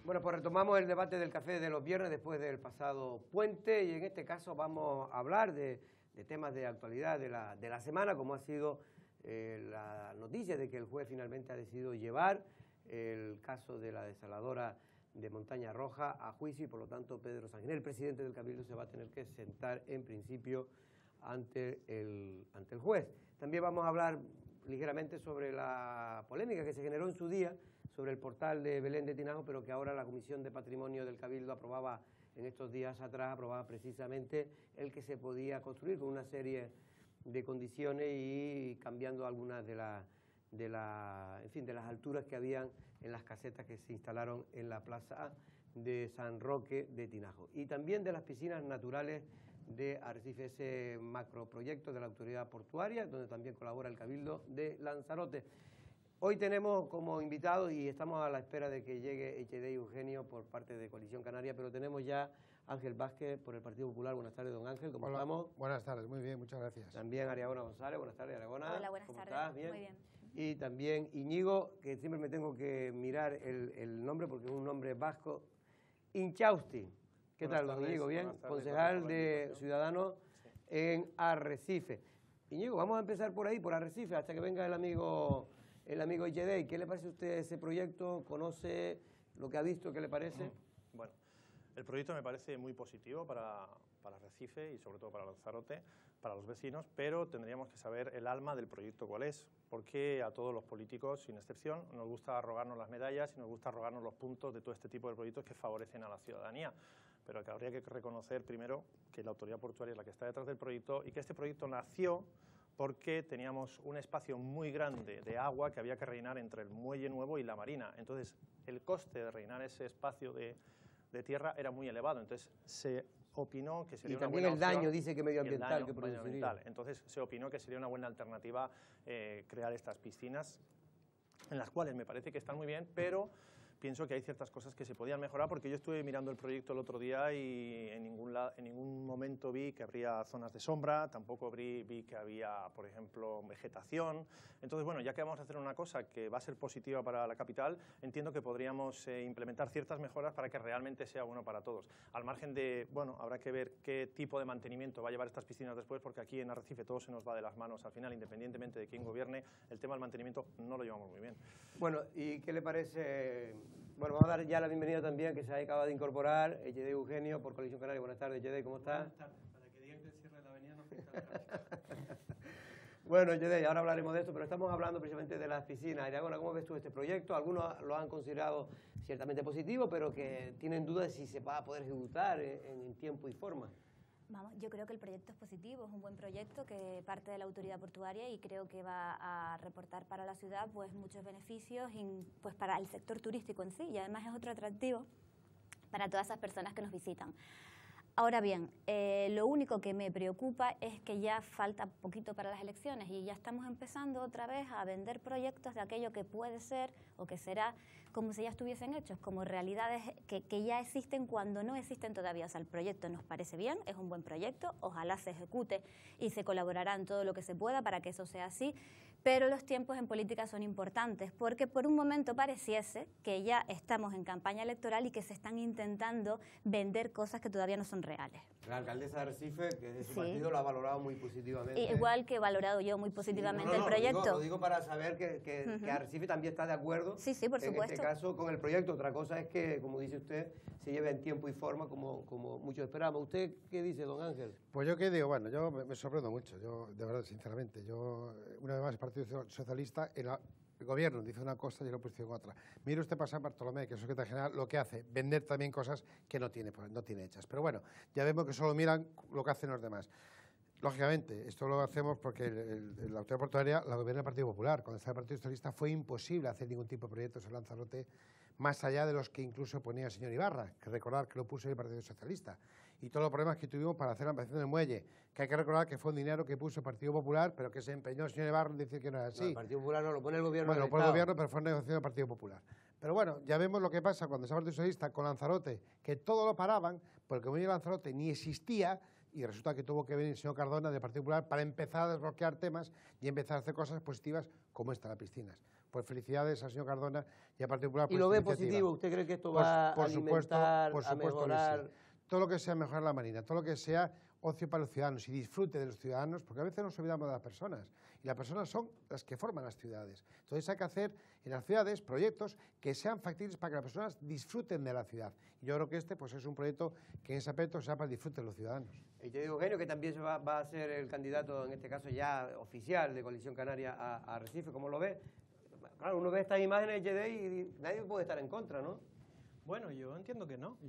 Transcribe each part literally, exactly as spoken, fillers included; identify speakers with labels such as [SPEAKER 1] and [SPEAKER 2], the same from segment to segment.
[SPEAKER 1] Bueno, pues retomamos el debate del café de los viernes después del pasado puente y en este caso vamos a hablar de, de temas de actualidad de la, de la semana, como ha sido eh, la noticia de que el juez finalmente ha decidido llevar el caso de la desaladora de Montaña Roja a juicio y por lo tanto Pedro Sanguinet, el presidente del Cabildo, se va a tener que sentar en principio ante el, ante el juez. También vamos a hablar ligeramente sobre la polémica que se generó en su día sobre el portal de Belén de Tinajo, pero que ahora la Comisión de Patrimonio del Cabildo aprobaba en estos días atrás, aprobaba precisamente el que se podía construir con una serie de condiciones y cambiando algunas de las de la, en fin, de las alturas que habían en las casetas que se instalaron en la plaza de San Roque de Tinajo. Y también de las piscinas naturales de Arrecife, ese macroproyecto de la autoridad portuaria, donde también colabora el Cabildo de Lanzarote. Hoy tenemos como invitados, y estamos a la espera de que llegue H D Eugenio por parte de Coalición Canaria, pero tenemos ya Ángel Vázquez por el Partido Popular. Buenas tardes, don Ángel, ¿cómo
[SPEAKER 2] Hola,
[SPEAKER 1] estamos?
[SPEAKER 2] Buenas tardes, muy bien, muchas gracias.
[SPEAKER 1] También Ariagona González, buenas tardes, Ariagona.
[SPEAKER 3] Hola, buenas
[SPEAKER 1] ¿Cómo
[SPEAKER 3] tardes,
[SPEAKER 1] estás? ¿Bien?
[SPEAKER 3] muy bien.
[SPEAKER 1] Y también Íñigo, que siempre me tengo que mirar el, el nombre porque es un nombre vasco, Inchausti. ¿Qué
[SPEAKER 2] Buenas
[SPEAKER 1] tal, don
[SPEAKER 2] tardes,
[SPEAKER 1] Íñigo? ¿Bien?
[SPEAKER 2] buenas tardes,
[SPEAKER 1] Concejal
[SPEAKER 2] gracias por la
[SPEAKER 1] de
[SPEAKER 2] invitación.
[SPEAKER 1] Ciudadanos
[SPEAKER 2] Sí.
[SPEAKER 1] en Arrecife. Íñigo, vamos a empezar por ahí, por Arrecife, hasta que venga el amigo el amigo H D. ¿Qué le parece a usted ese proyecto? ¿Conoce lo que ha visto? ¿Qué le parece?
[SPEAKER 4] Bueno, el proyecto me parece muy positivo para, para Arrecife y sobre todo para Lanzarote, para los vecinos, pero tendríamos que saber el alma del proyecto cuál es, porque a todos los políticos, sin excepción, nos gusta arrogarnos las medallas y nos gusta arrogarnos los puntos de todo este tipo de proyectos que favorecen a la ciudadanía, pero que habría que reconocer primero que la autoridad portuaria es la que está detrás del proyecto y que este proyecto nació porque teníamos un espacio muy grande de agua que había que rellenar entre el muelle nuevo y la marina. Entonces, el coste de rellenar ese espacio de, de tierra era muy elevado. Entonces, se opinó que sería
[SPEAKER 1] Y
[SPEAKER 4] una
[SPEAKER 1] también
[SPEAKER 4] buena
[SPEAKER 1] el daño,
[SPEAKER 4] opción,
[SPEAKER 1] dice que
[SPEAKER 4] y el
[SPEAKER 1] medioambiental
[SPEAKER 4] daño
[SPEAKER 1] que produciría.
[SPEAKER 4] medioambiental. Entonces, se opinó que sería una buena alternativa eh, crear estas piscinas, en las cuales me parece que están muy bien, pero pienso que hay ciertas cosas que se podían mejorar, porque yo estuve mirando el proyecto el otro día y en ningún, la, en ningún momento vi que habría zonas de sombra, tampoco vi, vi que había, por ejemplo, vegetación. Entonces, bueno, ya que vamos a hacer una cosa que va a ser positiva para la capital, entiendo que podríamos eh, implementar ciertas mejoras para que realmente sea bueno para todos. Al margen de, bueno, habrá que ver qué tipo de mantenimiento va a llevar estas piscinas después, porque aquí en Arrecife todo se nos va de las manos al final, independientemente de quién gobierne, el tema del mantenimiento no lo llevamos muy bien.
[SPEAKER 1] Bueno, ¿y qué le parece? Bueno, vamos a dar ya la bienvenida también, que se acaba de incorporar, H D Eugenio, por Coalición Canaria. Buenas tardes, H D, ¿cómo está?
[SPEAKER 5] Buenas tardes, para que digan que el cierre de la avenida no afecta a la tráfico.
[SPEAKER 1] Bueno, H D, ahora hablaremos de esto, pero estamos hablando precisamente de las piscinas. Ariagona, ¿cómo ves tú este proyecto? Algunos lo han considerado ciertamente positivo, pero que tienen dudas de si se va a poder ejecutar en, en tiempo y forma.
[SPEAKER 3] Vamos, yo creo que el proyecto es positivo, es un buen proyecto que parte de la autoridad portuaria y creo que va a reportar para la ciudad pues muchos beneficios y, pues para el sector turístico en sí, y además es otro atractivo para todas esas personas que nos visitan. Ahora bien, eh, lo único que me preocupa es que ya falta poquito para las elecciones y ya estamos empezando otra vez a vender proyectos de aquello que puede ser o que será como si ya estuviesen hechos, como realidades que, que ya existen cuando no existen todavía. O sea, el proyecto nos parece bien, es un buen proyecto, ojalá se ejecute y se colaborará en todo lo que se pueda para que eso sea así, pero los tiempos en política son importantes porque por un momento pareciese que ya estamos en campaña electoral y que se están intentando vender cosas que todavía no son reales.
[SPEAKER 1] La alcaldesa de Arrecife, que de su
[SPEAKER 3] Sí.
[SPEAKER 1] partido, lo ha valorado muy positivamente.
[SPEAKER 3] Y igual que he valorado yo muy positivamente
[SPEAKER 1] Sí, no, no,
[SPEAKER 3] el
[SPEAKER 1] no,
[SPEAKER 3] proyecto.
[SPEAKER 1] Lo digo, lo digo para saber que, que,
[SPEAKER 3] Uh-huh.
[SPEAKER 1] que Arrecife también está de acuerdo.
[SPEAKER 3] Sí, sí, por
[SPEAKER 1] en
[SPEAKER 3] supuesto.
[SPEAKER 1] este caso con el proyecto. Otra cosa es que, como dice usted, se lleve en tiempo y forma como, como muchos esperamos. ¿Usted qué dice, don Ángel?
[SPEAKER 2] Pues yo qué digo, bueno, yo me, me sorprendo mucho, yo de verdad, sinceramente, yo, una vez más, el Partido Socialista, en la, el gobierno dice una cosa y la oposición otra. Mire usted para San Bartolomé, que es secretario general, lo que hace, vender también cosas que no tiene, pues, no tiene hechas. Pero bueno, ya vemos que solo miran lo que hacen los demás. Lógicamente, esto lo hacemos porque el, el, la autoridad portuaria la gobierna el Partido Popular. Cuando estaba el Partido Socialista fue imposible hacer ningún tipo de proyectos en Lanzarote, más allá de los que incluso ponía el señor Ibarra, que recordar que lo puso el Partido Socialista. Y todos los problemas que tuvimos para hacer la ampliación del muelle, que hay que recordar que fue un dinero que puso el Partido Popular, pero que se empeñó el señor Ibarra en decir que no era así.
[SPEAKER 1] No, el Partido Popular no lo pone el gobierno.
[SPEAKER 2] Bueno,
[SPEAKER 1] del
[SPEAKER 2] por el
[SPEAKER 1] Estado.
[SPEAKER 2] gobierno, pero fue una negociación del Partido Popular. Pero bueno, ya vemos lo que pasa cuando se va el Partido Socialista con Lanzarote, que todo lo paraban, porque el muelle de Lanzarote ni existía, y resulta que tuvo que venir el señor Cardona del Partido Popular para empezar a desbloquear temas y empezar a hacer cosas positivas como esta, las piscinas. Pues felicidades al señor Cardona y a Partido Popular por
[SPEAKER 1] ¿Y lo
[SPEAKER 2] esta
[SPEAKER 1] ve
[SPEAKER 2] iniciativa.
[SPEAKER 1] positivo? ¿Usted cree que esto
[SPEAKER 2] Por-
[SPEAKER 1] va
[SPEAKER 2] por
[SPEAKER 1] a
[SPEAKER 2] supuesto,
[SPEAKER 1] alimentar,
[SPEAKER 2] por
[SPEAKER 1] a
[SPEAKER 2] supuesto que sí.
[SPEAKER 1] mejorar?
[SPEAKER 2] Todo lo que sea mejorar la Marina, todo lo que sea ocio para los ciudadanos y disfrute de los ciudadanos, porque a veces nos olvidamos de las personas, y las personas son las que forman las ciudades. Entonces hay que hacer en las ciudades proyectos que sean factibles para que las personas disfruten de la ciudad. Y yo creo que este pues, es un proyecto que en ese aspecto sea para el disfrute de los ciudadanos.
[SPEAKER 1] Y te digo, Eugenio, que también se va, va a ser el candidato, en este caso ya oficial, de Coalición Canaria a, a Arrecife, ¿cómo lo ve? Claro, uno ve estas imágenes de Yedey y nadie puede estar en contra, ¿no?
[SPEAKER 5] Bueno, yo entiendo que no.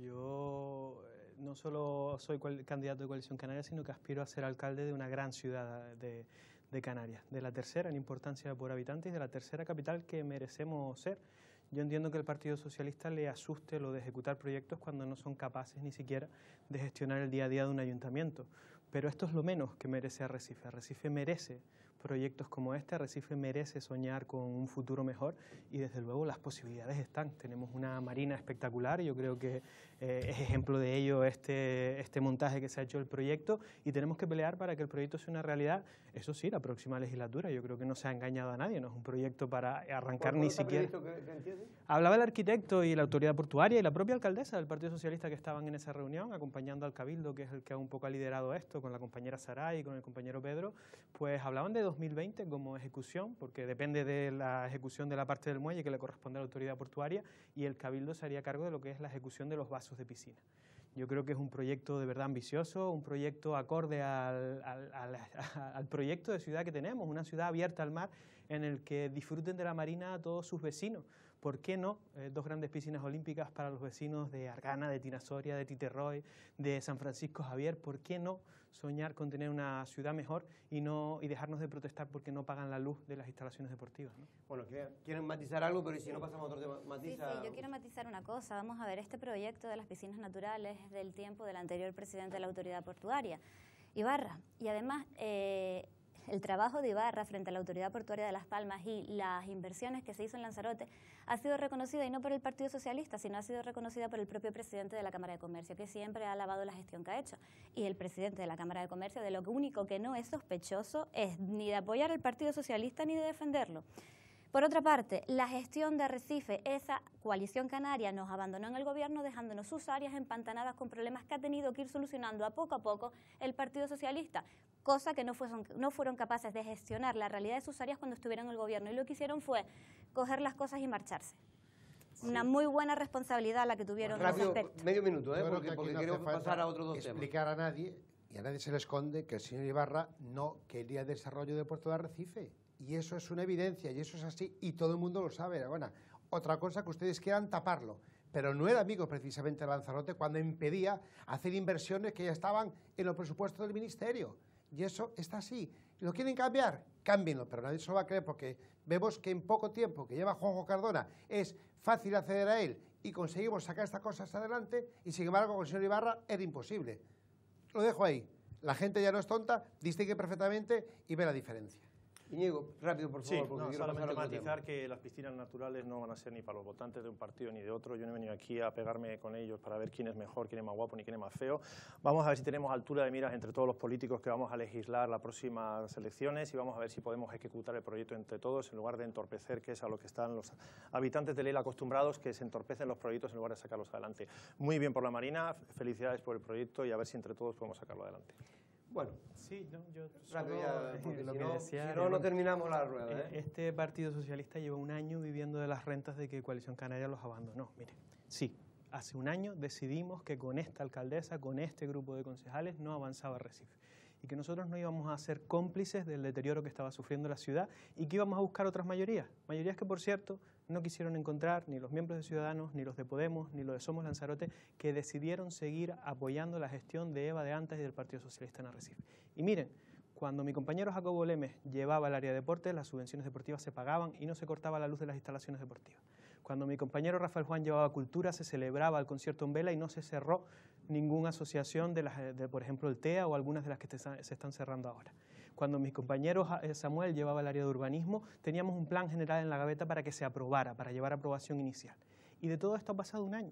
[SPEAKER 5] Yo eh, no solo soy cual- candidato de Coalición Canaria, sino que aspiro a ser alcalde de una gran ciudad de, de Canarias, de la tercera en importancia por habitantes y de la tercera capital que merecemos ser. Yo entiendo que el Partido Socialista le asuste lo de ejecutar proyectos cuando no son capaces ni siquiera de gestionar el día a día de un ayuntamiento. Pero esto es lo menos que merece Arrecife. Arrecife merece proyectos como este, Arrecife merece soñar con un futuro mejor y desde luego las posibilidades están. Tenemos una marina espectacular y yo creo que eh, es ejemplo de ello este, este montaje que se ha hecho del proyecto y tenemos que pelear para que el proyecto sea una realidad. Eso sí, la próxima legislatura, yo creo que no se ha engañado a nadie, no es un proyecto para arrancar ni siquiera.
[SPEAKER 1] ¿Cuándo está previsto que, que empiece?
[SPEAKER 5] Hablaba el arquitecto y la autoridad portuaria y la propia alcaldesa del Partido Socialista que estaban en esa reunión, acompañando al Cabildo, que es el que un poco ha liderado esto, con la compañera Saray y con el compañero Pedro, pues hablaban de dos mil veinte como ejecución, porque depende de la ejecución de la parte del muelle que le corresponde a la autoridad portuaria, y el Cabildo se haría cargo de lo que es la ejecución de los vasos de piscina. Yo creo que es un proyecto de verdad ambicioso, un proyecto acorde al, al, al, al proyecto de ciudad que tenemos, una ciudad abierta al mar en el que disfruten de la marina a todos sus vecinos. ¿Por qué no? Eh, dos grandes piscinas olímpicas para los vecinos de Argana, de Tinasoria, de Titerroy, de San Francisco Javier. ¿Por qué no soñar con tener una ciudad mejor y, no, y dejarnos de protestar porque no pagan la luz de las instalaciones deportivas, ¿no?
[SPEAKER 1] Bueno, quieren matizar algo, pero si no pasamos a otro tema,
[SPEAKER 3] Sí,
[SPEAKER 1] matiza.
[SPEAKER 3] sí, yo quiero matizar una cosa. Vamos a ver, este proyecto de las piscinas naturales es del tiempo del anterior presidente de la autoridad portuaria, Ibarra. Y además, eh, el trabajo de Ibarra frente a la autoridad portuaria de Las Palmas y las inversiones que se hizo en Lanzarote ha sido reconocida, y no por el Partido Socialista, sino ha sido reconocida por el propio presidente de la Cámara de Comercio, que siempre ha alabado la gestión que ha hecho. Y el presidente de la Cámara de Comercio, de lo único que no es sospechoso es ni de apoyar al Partido Socialista ni de defenderlo. Por otra parte, la gestión de Arrecife, esa coalición canaria nos abandonó en el gobierno dejándonos sus áreas empantanadas con problemas que ha tenido que ir solucionando a poco a poco el Partido Socialista, cosa que no fueron, no fueron capaces de gestionar la realidad de sus áreas cuando estuvieron en el gobierno, y lo que hicieron fue coger las cosas y marcharse. Sí. Una muy buena responsabilidad la que tuvieron
[SPEAKER 1] Bueno, rápido,
[SPEAKER 3] en ese aspecto.
[SPEAKER 1] medio minuto, ¿eh?
[SPEAKER 2] Yo creo
[SPEAKER 1] porque,
[SPEAKER 2] que aquí
[SPEAKER 1] porque
[SPEAKER 2] no hace
[SPEAKER 1] queremos
[SPEAKER 2] falta
[SPEAKER 1] pasar a otros dos temas.
[SPEAKER 2] explicar a nadie, y a nadie se le esconde, que el señor Ibarra no quería desarrollo del puerto de Arrecife. Y eso es una evidencia, y eso es así, y todo el mundo lo sabe. Bueno, otra cosa que ustedes quieran taparlo, pero no era amigo precisamente de Lanzarote cuando impedía hacer inversiones que ya estaban en los presupuestos del ministerio. Y eso está así. ¿Lo quieren cambiar? Cámbienlo, pero nadie se lo va a creer, porque vemos que en poco tiempo que lleva Juanjo Cardona es fácil acceder a él y conseguimos sacar estas cosas adelante, y sin embargo con el señor Ibarra era imposible. Lo dejo ahí. La gente ya no es tonta, distingue perfectamente y ve la diferencia.
[SPEAKER 1] Íñigo, rápido, por favor,
[SPEAKER 4] Sí,
[SPEAKER 1] porque
[SPEAKER 4] no,
[SPEAKER 1] quiero
[SPEAKER 4] solamente
[SPEAKER 1] pasar a otro
[SPEAKER 4] matizar
[SPEAKER 1] tema.
[SPEAKER 4] que las piscinas naturales no van a ser ni para los votantes de un partido ni de otro. Yo no he venido aquí a pegarme con ellos para ver quién es mejor, quién es más guapo, ni quién es más feo. Vamos a ver si tenemos altura de miras entre todos los políticos que vamos a legislar las próximas elecciones, y vamos a ver si podemos ejecutar el proyecto entre todos en lugar de entorpecer, que es a lo que están los habitantes de Leila acostumbrados, que se entorpecen los proyectos en lugar de sacarlos adelante. Muy bien por la Marina, felicidades por el proyecto y a ver si entre todos podemos sacarlo adelante.
[SPEAKER 1] Bueno,
[SPEAKER 5] Sí, no, yo
[SPEAKER 1] rápido
[SPEAKER 5] solo,
[SPEAKER 1] ya,
[SPEAKER 5] eh,
[SPEAKER 1] porque
[SPEAKER 5] lo
[SPEAKER 1] si
[SPEAKER 5] que
[SPEAKER 1] no,
[SPEAKER 5] decía,
[SPEAKER 1] si no, no terminamos la rueda,
[SPEAKER 5] Eh,
[SPEAKER 1] ¿eh?
[SPEAKER 5] Este Partido Socialista lleva un año viviendo de las rentas de que Coalición Canaria los abandonó. Mire, sí, hace un año decidimos que con esta alcaldesa, con este grupo de concejales, no avanzaba Arrecife, y que nosotros no íbamos a ser cómplices del deterioro que estaba sufriendo la ciudad, y que íbamos a buscar otras mayorías. Mayorías que, por cierto, no quisieron encontrar ni los miembros de Ciudadanos, ni los de Podemos, ni los de Somos Lanzarote, que decidieron seguir apoyando la gestión de Eva de antes y del Partido Socialista en Arrecife. Y miren, cuando mi compañero Jacobo Lemes llevaba el área de deportes, las subvenciones deportivas se pagaban y no se cortaba la luz de las instalaciones deportivas. Cuando mi compañero Rafael Juan llevaba cultura, se celebraba el concierto en vela y no se cerró ninguna asociación, de, las, de por ejemplo, el T E A o algunas de las que te, se están cerrando ahora. Cuando mi compañero Samuel llevaba el área de urbanismo, teníamos un plan general en la gaveta para que se aprobara, para llevar a aprobación inicial. Y de todo esto ha pasado un año.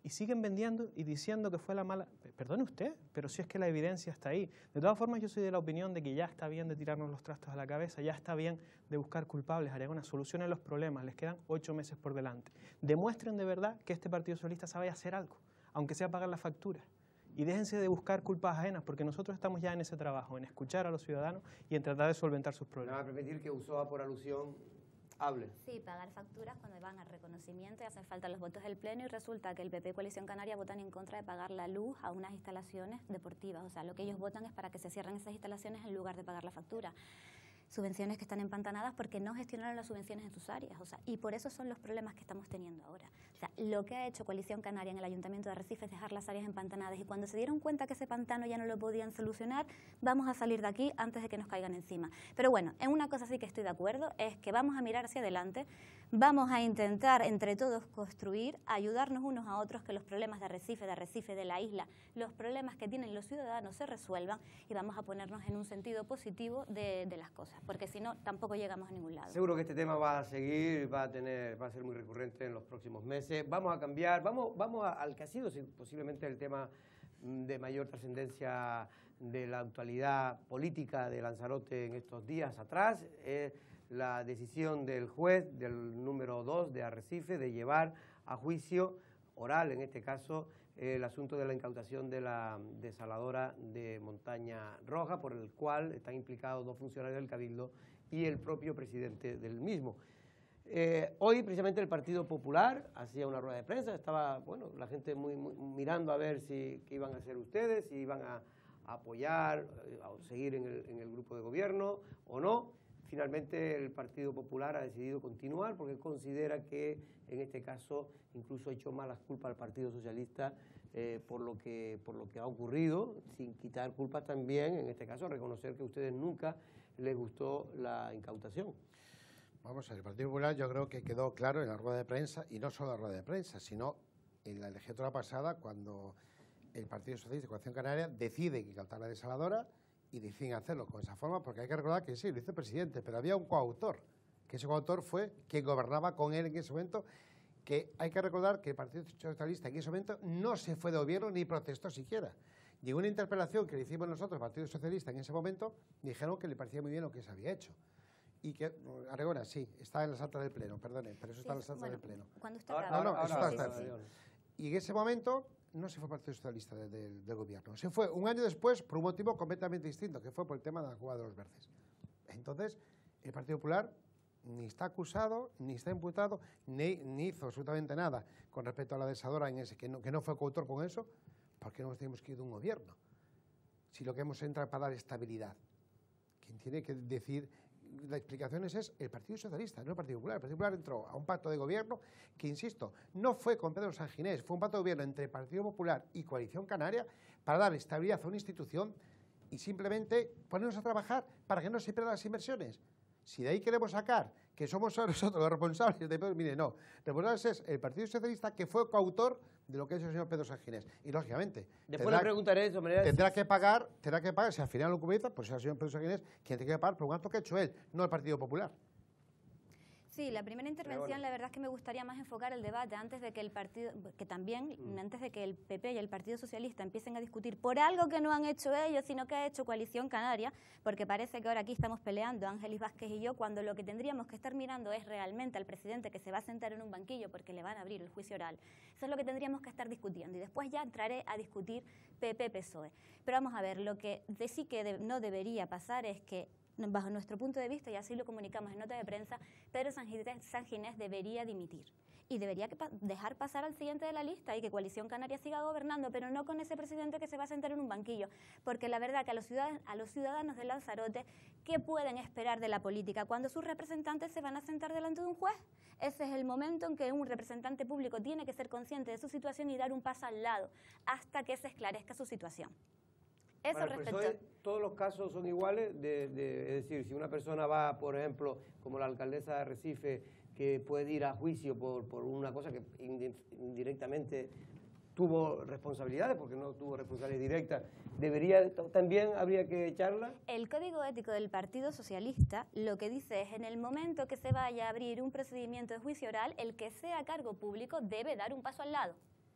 [SPEAKER 5] y siguen vendiendo y diciendo que fue la mala... Perdone usted, pero si es que la evidencia está ahí. De todas formas, yo soy de la opinión de que ya está bien de tirarnos los trastos a la cabeza, ya está bien de buscar culpables, Aragona, solucionen los problemas, les quedan ocho meses por delante. Demuestren de verdad que este Partido Socialista sabe hacer algo, aunque sea pagar la factura. Y déjense de buscar culpas ajenas, porque nosotros estamos ya en ese trabajo, en escuchar a los ciudadanos y en tratar de solventar sus
[SPEAKER 1] Me
[SPEAKER 5] problemas.
[SPEAKER 1] va a permitir que Ulloa, por alusión, hable.
[SPEAKER 3] Sí, pagar facturas cuando van al reconocimiento y hacen falta los votos del Pleno y resulta que el P P Coalición Canaria votan en contra de pagar la luz a unas instalaciones deportivas. O sea, lo que ellos votan es para que se cierren esas instalaciones en lugar de pagar la factura. Subvenciones que están empantanadas porque no gestionaron las subvenciones en sus áreas, o sea, y por eso son los problemas que estamos teniendo ahora. O sea, lo que ha hecho Coalición Canaria en el Ayuntamiento de Arrecife es dejar las áreas empantanadas y cuando se dieron cuenta que ese pantano ya no lo podían solucionar, vamos a salir de aquí antes de que nos caigan encima. Pero bueno, en una cosa sí que estoy de acuerdo, es que vamos a mirar hacia adelante, vamos a intentar entre todos construir, ayudarnos unos a otros, que los problemas de Arrecife, de Arrecife, de la isla, los problemas que tienen los ciudadanos se resuelvan y vamos a ponernos en un sentido positivo de, de las cosas, porque si no, tampoco llegamos a ningún lado.
[SPEAKER 1] Seguro que este tema va a seguir, va a tener, va a ser muy recurrente en los próximos meses. Vamos a cambiar, vamos, vamos a, al que ha sido posiblemente el tema de mayor trascendencia de la actualidad política de Lanzarote en estos días atrás, es la decisión del juez del número dos de Arrecife de llevar a juicio oral, en este caso, el asunto de la incautación de la desaladora de Montaña Roja, por el cual están implicados dos funcionarios del Cabildo y el propio presidente del mismo. Eh, hoy, precisamente, el Partido Popular hacía una rueda de prensa, estaba, bueno, la gente muy, muy mirando a ver si qué iban a hacer ustedes, si iban a, a apoyar, a seguir en el, en el grupo de gobierno o no. Finalmente, el Partido Popular ha decidido continuar porque considera que, en este caso, incluso ha hecho malas culpas al Partido Socialista eh, por, lo que, por lo que ha ocurrido, sin quitar culpas también, en este caso, reconocer que a ustedes nunca les gustó la incautación.
[SPEAKER 2] Vamos a ver, el Partido Popular yo creo que quedó claro en la rueda de prensa, y no solo en la rueda de prensa, sino en la legislatura pasada, cuando el Partido Socialista de Coalición Canaria decide incautar la desaladora y deciden hacerlo con esa forma, porque hay que recordar que sí, lo hizo el presidente, pero había un coautor, que ese coautor fue quien gobernaba con él en ese momento, que hay que recordar que el Partido Socialista en ese momento no se fue de gobierno ni protestó siquiera. Y en una interpelación que le hicimos nosotros al Partido Socialista en ese momento, dijeron que le parecía muy bien lo que se había hecho. Y que, Aragona, sí, está en las actas del Pleno, perdone, pero eso está en las actas
[SPEAKER 3] bueno,
[SPEAKER 2] del Pleno.
[SPEAKER 3] Cuando usted
[SPEAKER 1] Ahora,
[SPEAKER 2] No, no,
[SPEAKER 1] ahora,
[SPEAKER 2] eso
[SPEAKER 1] ahora,
[SPEAKER 2] está,
[SPEAKER 1] sí,
[SPEAKER 2] está.
[SPEAKER 1] sí.
[SPEAKER 2] Y en ese momento no se fue el Partido Socialista de, de, del gobierno. Se fue un año después por un motivo completamente distinto, que fue por el tema de la Cueva de los Verdes. Entonces, el Partido Popular ni está acusado, ni está imputado, ni, ni hizo absolutamente nada con respecto a la desaladora en ese, que no, que no fue coautor con eso, porque no nos tenemos que ir de un gobierno. Si lo que hemos entrado para dar estabilidad. Quien tiene que decir las explicaciones es el Partido Socialista, no el Partido Popular. El Partido Popular entró a un pacto de gobierno que, insisto, no fue con Pedro Sanginés, fue un pacto de gobierno entre el Partido Popular y Coalición Canaria para dar estabilidad a una institución y simplemente ponernos a trabajar para que no se pierdan las inversiones. Si de ahí queremos sacar que somos nosotros los responsables de Pedro, mire, no, responsables es el Partido Socialista, que fue coautor de lo que ha hecho el señor Pedro Sanginés. Y, lógicamente,
[SPEAKER 1] Después
[SPEAKER 2] tendrá,
[SPEAKER 1] le preguntaré eso, manera,
[SPEAKER 2] tendrá que pagar, tendrá que pagar, si al final lo comienza, pues es el señor Pedro Sanginés quien tiene que pagar por un acto que ha hecho él, no el Partido Popular.
[SPEAKER 3] Sí, la primera intervención, la verdad es que me gustaría más enfocar el debate antes de que el partido, que también, mm. antes de que el P P y el Partido Socialista empiecen a discutir por algo que no han hecho ellos, sino que ha hecho Coalición Canaria, porque parece que ahora aquí estamos peleando Ángeles Vázquez y yo, cuando lo que tendríamos que estar mirando es realmente al presidente que se va a sentar en un banquillo porque le van a abrir el juicio oral. Eso es lo que tendríamos que estar discutiendo y después ya entraré a discutir P P P S O E. Pero vamos a ver, lo que de sí que de, no debería pasar es que, bajo nuestro punto de vista, y así lo comunicamos en nota de prensa, Pedro Sanginés debería dimitir y debería que pa dejar pasar al siguiente de la lista y que Coalición Canaria siga gobernando, pero no con ese presidente que se va a sentar en un banquillo, porque la verdad que a los ciudadanos, a los ciudadanos de Lanzarote, ¿qué pueden esperar de la política cuando sus representantes se van a sentar delante de un juez? Ese es el momento en que un representante público tiene que ser consciente de su situación y dar un paso al lado hasta que se esclarezca su situación. Eso
[SPEAKER 1] Para el
[SPEAKER 3] respecto.
[SPEAKER 1] P S O E, todos los casos son iguales, de, de, es decir, si una persona va, por ejemplo, como la alcaldesa de Arrecife, que puede ir a juicio por, por una cosa que indirectamente tuvo responsabilidades, porque no tuvo responsabilidades directas, ¿debería, también habría que echarla?
[SPEAKER 3] El Código Ético del Partido Socialista lo que dice es, en el momento que se vaya a abrir un procedimiento de juicio oral, el que sea cargo público debe dar un paso al lado.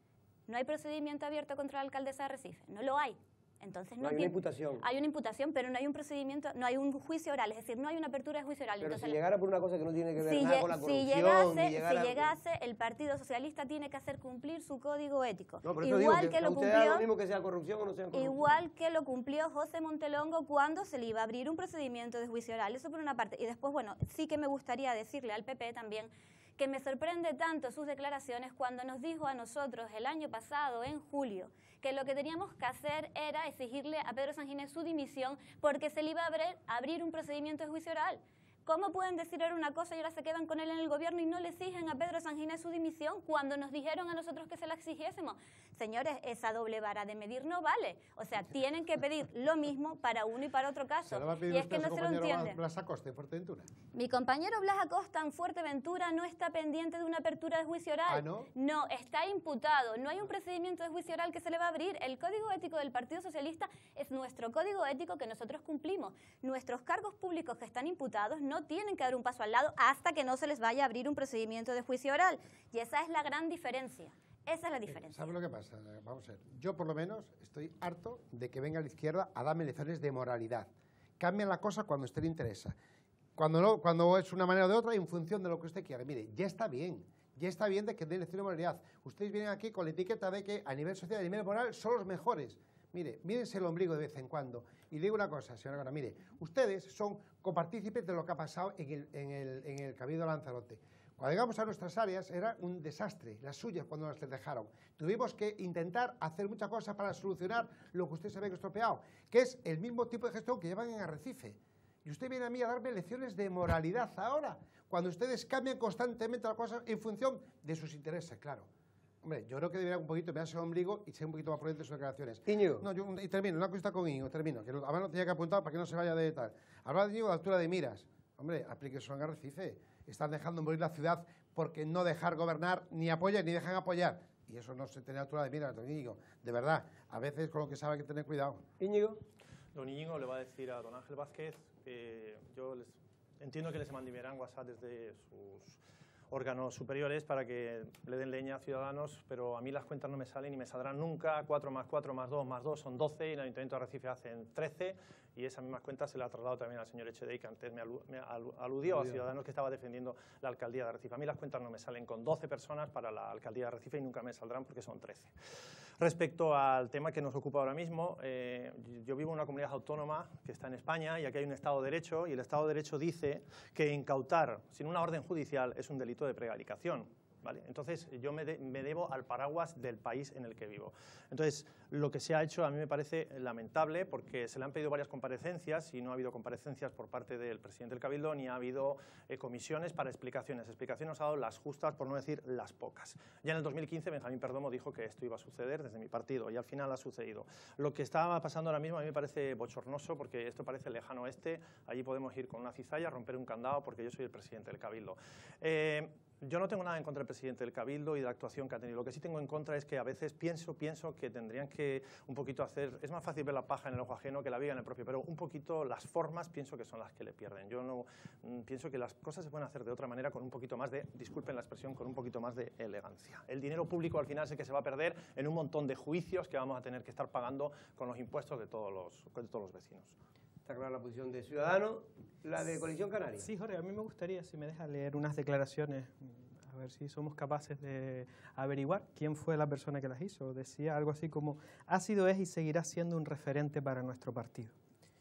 [SPEAKER 3] no hay procedimiento abierto contra la alcaldesa de Arrecife, no lo hay. Entonces no,
[SPEAKER 1] no hay
[SPEAKER 3] tiene,
[SPEAKER 1] una imputación.
[SPEAKER 3] Hay una imputación, pero no hay un procedimiento, no hay un juicio oral, es decir, no hay una apertura de juicio oral.
[SPEAKER 1] Pero
[SPEAKER 3] Entonces,
[SPEAKER 1] si llegara por una cosa que no tiene que ver
[SPEAKER 3] si
[SPEAKER 1] nada con la corrupción...
[SPEAKER 3] Si llegase,
[SPEAKER 1] ni llegara...
[SPEAKER 3] si llegase, el Partido Socialista tiene que hacer cumplir su código ético.
[SPEAKER 1] No, pero eso
[SPEAKER 3] igual
[SPEAKER 1] digo, que,
[SPEAKER 3] que lo
[SPEAKER 1] usted
[SPEAKER 3] cumplió,
[SPEAKER 1] lo mismo que sea corrupción o no sea corrupción.
[SPEAKER 3] Igual que lo cumplió José Montelongo cuando se le iba a abrir un procedimiento de juicio oral. Eso por una parte. Y después, bueno, sí que me gustaría decirle al P P también que me sorprende tanto sus declaraciones cuando nos dijo a nosotros el año pasado, en julio, que lo que teníamos que hacer era exigirle a Pedro Sanginés su dimisión porque se le iba a abrir, abrir un procedimiento de juicio oral. ¿Cómo pueden decir ahora una cosa y ahora se quedan con él en el gobierno y no le exigen a Pedro Sanginés su dimisión cuando nos dijeron a nosotros que se la exigiésemos? Señores, esa doble vara de medir no vale. O sea, tienen que pedir lo mismo para uno y para otro caso.
[SPEAKER 2] ¿Se lo va a pedir
[SPEAKER 3] y es
[SPEAKER 2] usted
[SPEAKER 3] que
[SPEAKER 2] a
[SPEAKER 3] no
[SPEAKER 2] su
[SPEAKER 3] se lo
[SPEAKER 2] compañero
[SPEAKER 3] entiende.
[SPEAKER 2] Blas Acosta en Fuerteventura?
[SPEAKER 3] Mi compañero Blas Acosta en Fuerteventura no está pendiente de una apertura de juicio oral.
[SPEAKER 2] ¿Ah, no?
[SPEAKER 3] No, está imputado. No hay un procedimiento de juicio oral que se le va a abrir. El Código Ético del Partido Socialista es nuestro código ético que nosotros cumplimos. Nuestros cargos públicos que están imputados no tienen que dar un paso al lado hasta que no se les vaya a abrir un procedimiento de juicio oral. Y esa es la gran diferencia. Esa es la diferencia.
[SPEAKER 2] ¿Sabes lo que pasa? Vamos a ver. Yo, por lo menos, estoy harto de que venga la izquierda a darme lecciones de moralidad. Cambian la cosa cuando a usted le interesa. Cuando, no, cuando es una manera o de otra, en función de lo que usted quiera. Mire, ya está bien. Ya está bien de que den lecciones de moralidad. Ustedes vienen aquí con la etiqueta de que a nivel social y a nivel moral son los mejores. Mire, mírense el ombligo de vez en cuando. Y le digo una cosa, señora Gona, mire, ustedes son copartícipes de lo que ha pasado en el, en el, en el Cabildo de Lanzarote. Cuando llegamos a nuestras áreas era un desastre, las suyas cuando nos les dejaron. Tuvimos que intentar hacer muchas cosas para solucionar lo que usted se ve que estropeado, que es el mismo tipo de gestión que llevan en Arrecife. Y usted viene a mí a darme lecciones de moralidad ahora, cuando ustedes cambian constantemente las cosas en función de sus intereses, claro. Hombre, yo creo que debería un poquito mirarse el ombligo y ser un poquito más prudente en sus declaraciones.
[SPEAKER 1] Íñigo.
[SPEAKER 2] No, yo, y termino, una cosita con Íñigo, termino, que además lo tenía que apuntar para que no se vaya de tal. Hablaba de Íñigo de altura de miras. Hombre, aplique eso en Arrecife. Están dejando morir la ciudad porque no dejar gobernar ni apoyan ni dejan apoyar. Y eso no se tiene altura de miras, don Íñigo. De verdad, a veces con lo que sabe hay que tener cuidado.
[SPEAKER 1] Íñigo.
[SPEAKER 4] Don Íñigo le va a decir a don Ángel Vázquez que yo les, entiendo que les mandarán WhatsApp desde sus órganos superiores para que le den leña a Ciudadanos, pero a mí las cuentas no me salen y me saldrán nunca. cuatro más cuatro más dos más dos son doce y el Ayuntamiento de Arrecife hacen trece y esas mismas cuentas se la ha trasladado también al señor Echedei, que antes me, alu me alu aludió a Ciudadanos que estaba defendiendo la alcaldía de Arrecife. A mí las cuentas no me salen con doce personas para la alcaldía de Arrecife y nunca me saldrán porque son trece. Respecto al tema que nos ocupa ahora mismo, eh, yo vivo en una comunidad autónoma que está en España y aquí hay un Estado de Derecho y el Estado de Derecho dice que incautar sin una orden judicial es un delito de prevaricación. ¿Vale? Entonces, yo me, de, me debo al paraguas del país en el que vivo. Entonces, lo que se ha hecho a mí me parece lamentable porque se le han pedido varias comparecencias y no ha habido comparecencias por parte del presidente del Cabildo ni ha habido eh, comisiones para explicaciones. Explicaciones nos ha dado las justas, por no decir las pocas. Ya en el dos mil quince Benjamín Perdomo dijo que esto iba a suceder desde mi partido y al final ha sucedido. Lo que está pasando ahora mismo a mí me parece bochornoso porque esto parece lejano oeste. Allí podemos ir con una cizalla, romper un candado porque yo soy el presidente del Cabildo. Eh, Yo no tengo nada en contra del presidente del Cabildo y de la actuación que ha tenido. Lo que sí tengo en contra es que a veces pienso, pienso que tendrían que un poquito hacer... Es más fácil ver la paja en el ojo ajeno que la viga en el propio, pero un poquito las formas pienso que son las que le pierden. Yo no mm, pienso que las cosas se pueden hacer de otra manera con un poquito más de, disculpen la expresión, con un poquito más de elegancia. El dinero público al final es el que se va a perder en un montón de juicios que vamos a tener que estar pagando con los impuestos de todos los, de todos los vecinos.
[SPEAKER 1] Está clara la posición de Ciudadanos. La de Coalición Canaria.
[SPEAKER 5] Sí, Jorge, a mí me gustaría, si me deja leer unas declaraciones, a ver si somos capaces de averiguar quién fue la persona que las hizo. Decía algo así como, ha sido, es y seguirá siendo un referente para nuestro partido.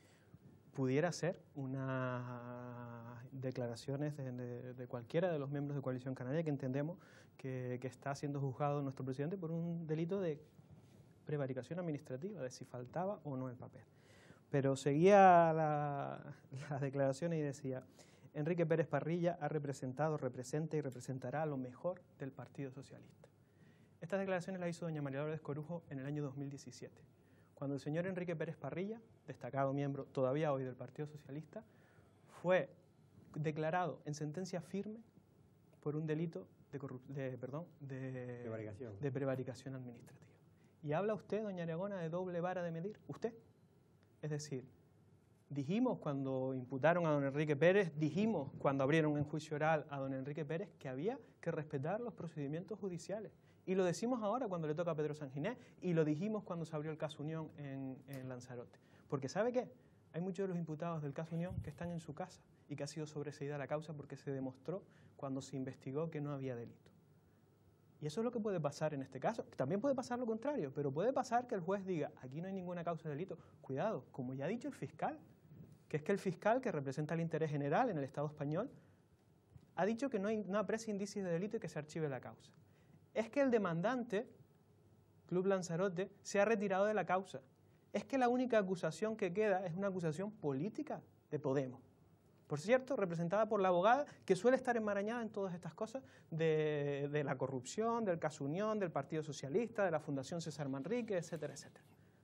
[SPEAKER 5] Pudiera ser unas declaraciones de, de, de cualquiera de los miembros de Coalición Canaria que entendemos que, que está siendo juzgado nuestro presidente por un delito de prevaricación administrativa, de si faltaba o no el papel. Pero seguía la, las declaraciones y decía, Enrique Pérez Parrilla ha representado, representa y representará a lo mejor del Partido Socialista. Estas declaraciones las hizo doña María Dolores Corujo en el año dos mil diecisiete, cuando el señor Enrique Pérez Parrilla, destacado miembro todavía hoy del Partido Socialista, fue declarado en sentencia firme por un delito de, de, perdón, de,
[SPEAKER 1] prevaricación.
[SPEAKER 5] de prevaricación administrativa. Y habla usted, doña Aragona, de doble vara de medir. ¿Usted? Es decir, dijimos cuando imputaron a don Enrique Pérez, dijimos cuando abrieron en juicio oral a don Enrique Pérez que había que respetar los procedimientos judiciales Y lo decimos ahora cuando le toca a Pedro Sanginés y lo dijimos cuando se abrió el caso Unión en, en Lanzarote. Porque ¿sabe qué? Hay muchos de los imputados del caso Unión que están en su casa y que ha sido sobreseída la causa porque se demostró cuando se investigó que no había delito. Y eso es lo que puede pasar en este caso. También puede pasar lo contrario, pero puede pasar que el juez diga, aquí no hay ninguna causa de delito. Cuidado, como ya ha dicho el fiscal, que es que el fiscal que representa el interés general en el Estado español ha dicho que no, hay, no aprecia indicios de delito y que se archive la causa. Es que el demandante, Club Lanzarote, se ha retirado de la causa. Es que la única acusación que queda es una acusación política de Podemos. Por cierto, representada por la abogada que suele estar enmarañada en todas estas cosas de, de la corrupción, del caso Unión, del Partido Socialista, de la Fundación César Manrique, etcétera, etcétera.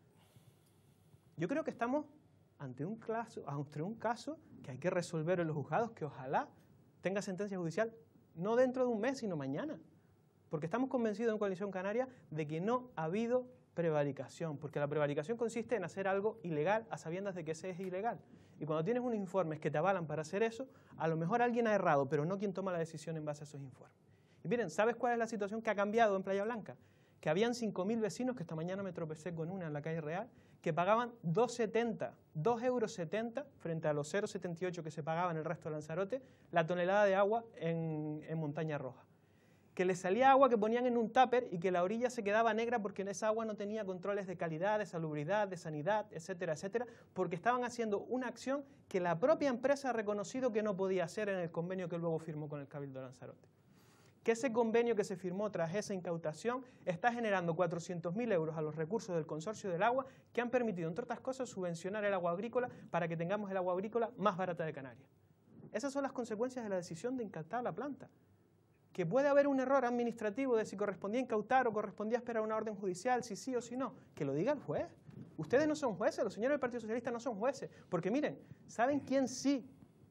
[SPEAKER 5] Yo creo que estamos ante un caso, ante un caso que hay que resolver en los juzgados, que ojalá tenga sentencia judicial no dentro de un mes, sino mañana. Porque estamos convencidos en Coalición Canaria de que no ha habido prevaricación, porque la prevaricación consiste en hacer algo ilegal a sabiendas de que ese es ilegal. Y cuando tienes unos informes que te avalan para hacer eso, a lo mejor alguien ha errado, pero no quien toma la decisión en base a esos informes. Y miren, ¿sabes cuál es la situación que ha cambiado en Playa Blanca? Que habían cinco mil vecinos, que esta mañana me tropecé con una en la calle Real, que pagaban dos setenta, dos euros setenta, frente a los cero setenta y ocho que se pagaba en el resto de Lanzarote, la tonelada de agua en, en Montaña Roja. Que les salía agua que ponían en un tupper y que la orilla se quedaba negra porque en esa agua no tenía controles de calidad, de salubridad, de sanidad, etcétera, etcétera, porque estaban haciendo una acción que la propia empresa ha reconocido que no podía hacer en el convenio que luego firmó con el Cabildo de Lanzarote. Que ese convenio que se firmó tras esa incautación está generando cuatrocientos mil euros a los recursos del Consorcio del Agua, que han permitido, entre otras cosas, subvencionar el agua agrícola para que tengamos el agua agrícola más barata de Canarias. Esas son las consecuencias de la decisión de incautar la planta. Que puede haber un error administrativo de si correspondía incautar o correspondía esperar una orden judicial, si sí o si no, que lo diga el juez. Ustedes no son jueces, los señores del Partido Socialista no son jueces, porque miren, ¿saben quién sí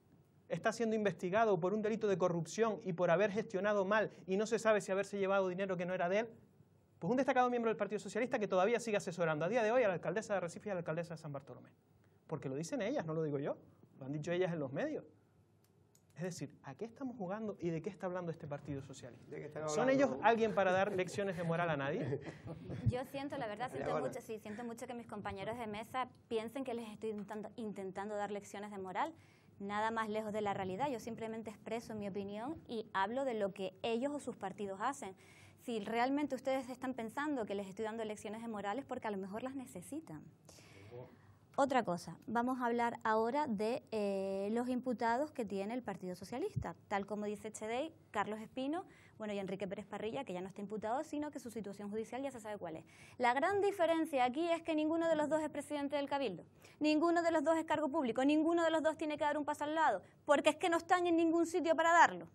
[SPEAKER 5] está siendo investigado por un delito de corrupción y por haber gestionado mal y no se sabe si haberse llevado dinero que no era de él? Pues un destacado miembro del Partido Socialista que todavía sigue asesorando a día de hoy a la alcaldesa de Arrecife y a la alcaldesa de San Bartolomé. Porque lo dicen ellas, no lo digo yo, lo han dicho ellas en los medios. Es decir, ¿a qué estamos jugando y de qué está hablando este Partido Socialista? ¿Son ellos alguien para dar lecciones de moral a nadie?
[SPEAKER 3] Yo siento, la verdad, siento mucho, sí, siento mucho que mis compañeros de mesa piensen que les estoy intentando, intentando dar lecciones de moral. Nada más lejos de la realidad. Yo simplemente expreso mi opinión y hablo de lo que ellos o sus partidos hacen. Si realmente ustedes están pensando que les estoy dando lecciones de moral es porque a lo mejor las necesitan. Otra cosa, vamos a hablar ahora de eh, los imputados que tiene el Partido Socialista. Tal como dice Chedey, Carlos Espino, bueno, y Enrique Pérez Parrilla, que ya no está imputado, sino que su situación judicial ya se sabe cuál es. La gran diferencia aquí es que ninguno de los dos es presidente del Cabildo, ninguno de los dos es cargo público, ninguno de los dos tiene que dar un paso al lado, porque es que no están en ningún sitio para darlo.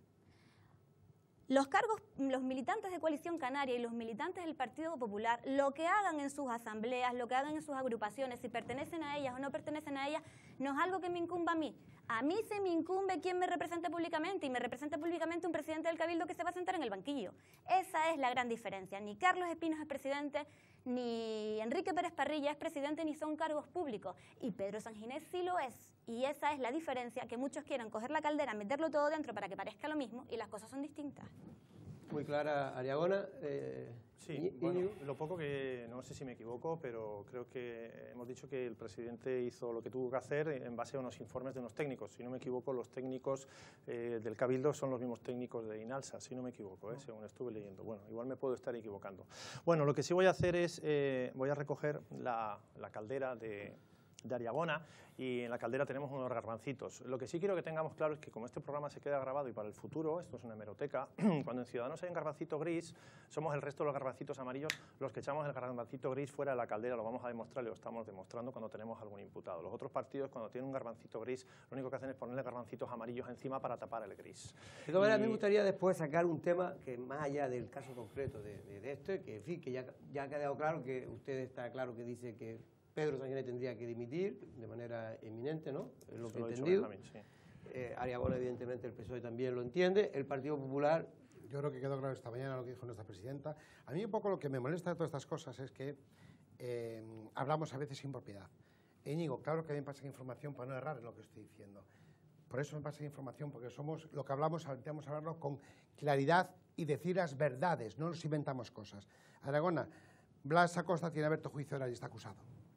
[SPEAKER 3] Los cargos, los militantes de Coalición Canaria y los militantes del Partido Popular, lo que hagan en sus asambleas, lo que hagan en sus agrupaciones, si pertenecen a ellas o no pertenecen a ellas, no es algo que me incumba a mí. A mí se me incumbe quien me represente públicamente, y me representa públicamente un presidente del Cabildo que se va a sentar en el banquillo. Esa es la gran diferencia. Ni Carlos Espino es presidente, ni Enrique Pérez Parrilla es presidente, ni son cargos públicos. Y Pedro Sanginés sí lo es. Y esa es la diferencia, que muchos quieren coger la caldera, meterlo todo dentro para que parezca lo mismo, y las cosas son distintas.
[SPEAKER 1] Muy clara, Ariagona. Eh,
[SPEAKER 4] sí,
[SPEAKER 1] y,
[SPEAKER 4] bueno,
[SPEAKER 1] y...
[SPEAKER 4] lo poco que, no sé si me equivoco, pero creo que hemos dicho que el presidente hizo lo que tuvo que hacer en base a unos informes de unos técnicos. Si no me equivoco, los técnicos eh, del Cabildo son los mismos técnicos de INALSA, si no me equivoco, eh, según estuve leyendo. Bueno, igual me puedo estar equivocando. Bueno, lo que sí voy a hacer es, eh, voy a recoger la, la caldera de... de Ariagona, y en la caldera tenemos unos garbancitos. Lo que sí quiero que tengamos claro es que como este programa se queda grabado y para el futuro, esto es una hemeroteca, cuando en Ciudadanos hay un garbancito gris, somos el resto de los garbancitos amarillos los que echamos el garbancito gris fuera de la caldera, lo vamos a demostrar y lo estamos demostrando cuando tenemos algún imputado. Los otros partidos, cuando tienen un garbancito gris, lo único que hacen es ponerle garbancitos amarillos encima para tapar el gris.
[SPEAKER 1] De todas maneras,
[SPEAKER 4] y...
[SPEAKER 1] me gustaría después sacar un tema que más allá del caso concreto de, de, de este, que en fin, que ya, ya ha quedado claro, que usted está claro que dice que Pedro Sanginés tendría que dimitir de manera eminente, ¿no? Es lo que he entendido. También, sí. eh, Ariagona, evidentemente, el P S O E también lo entiende. El Partido Popular...
[SPEAKER 2] Yo creo que quedó claro esta mañana lo que dijo nuestra presidenta. A mí un poco lo que me molesta de todas estas cosas es que eh, hablamos a veces sin propiedad. E Íñigo, claro que a mí me pasa información para no errar en lo que estoy diciendo. Por eso me pasa información, porque somos lo que hablamos, intentamos hablarlo con claridad y decir las verdades, no nos inventamos cosas. Aragona, Blas Acosta tiene abierto juicio oral y está acusado.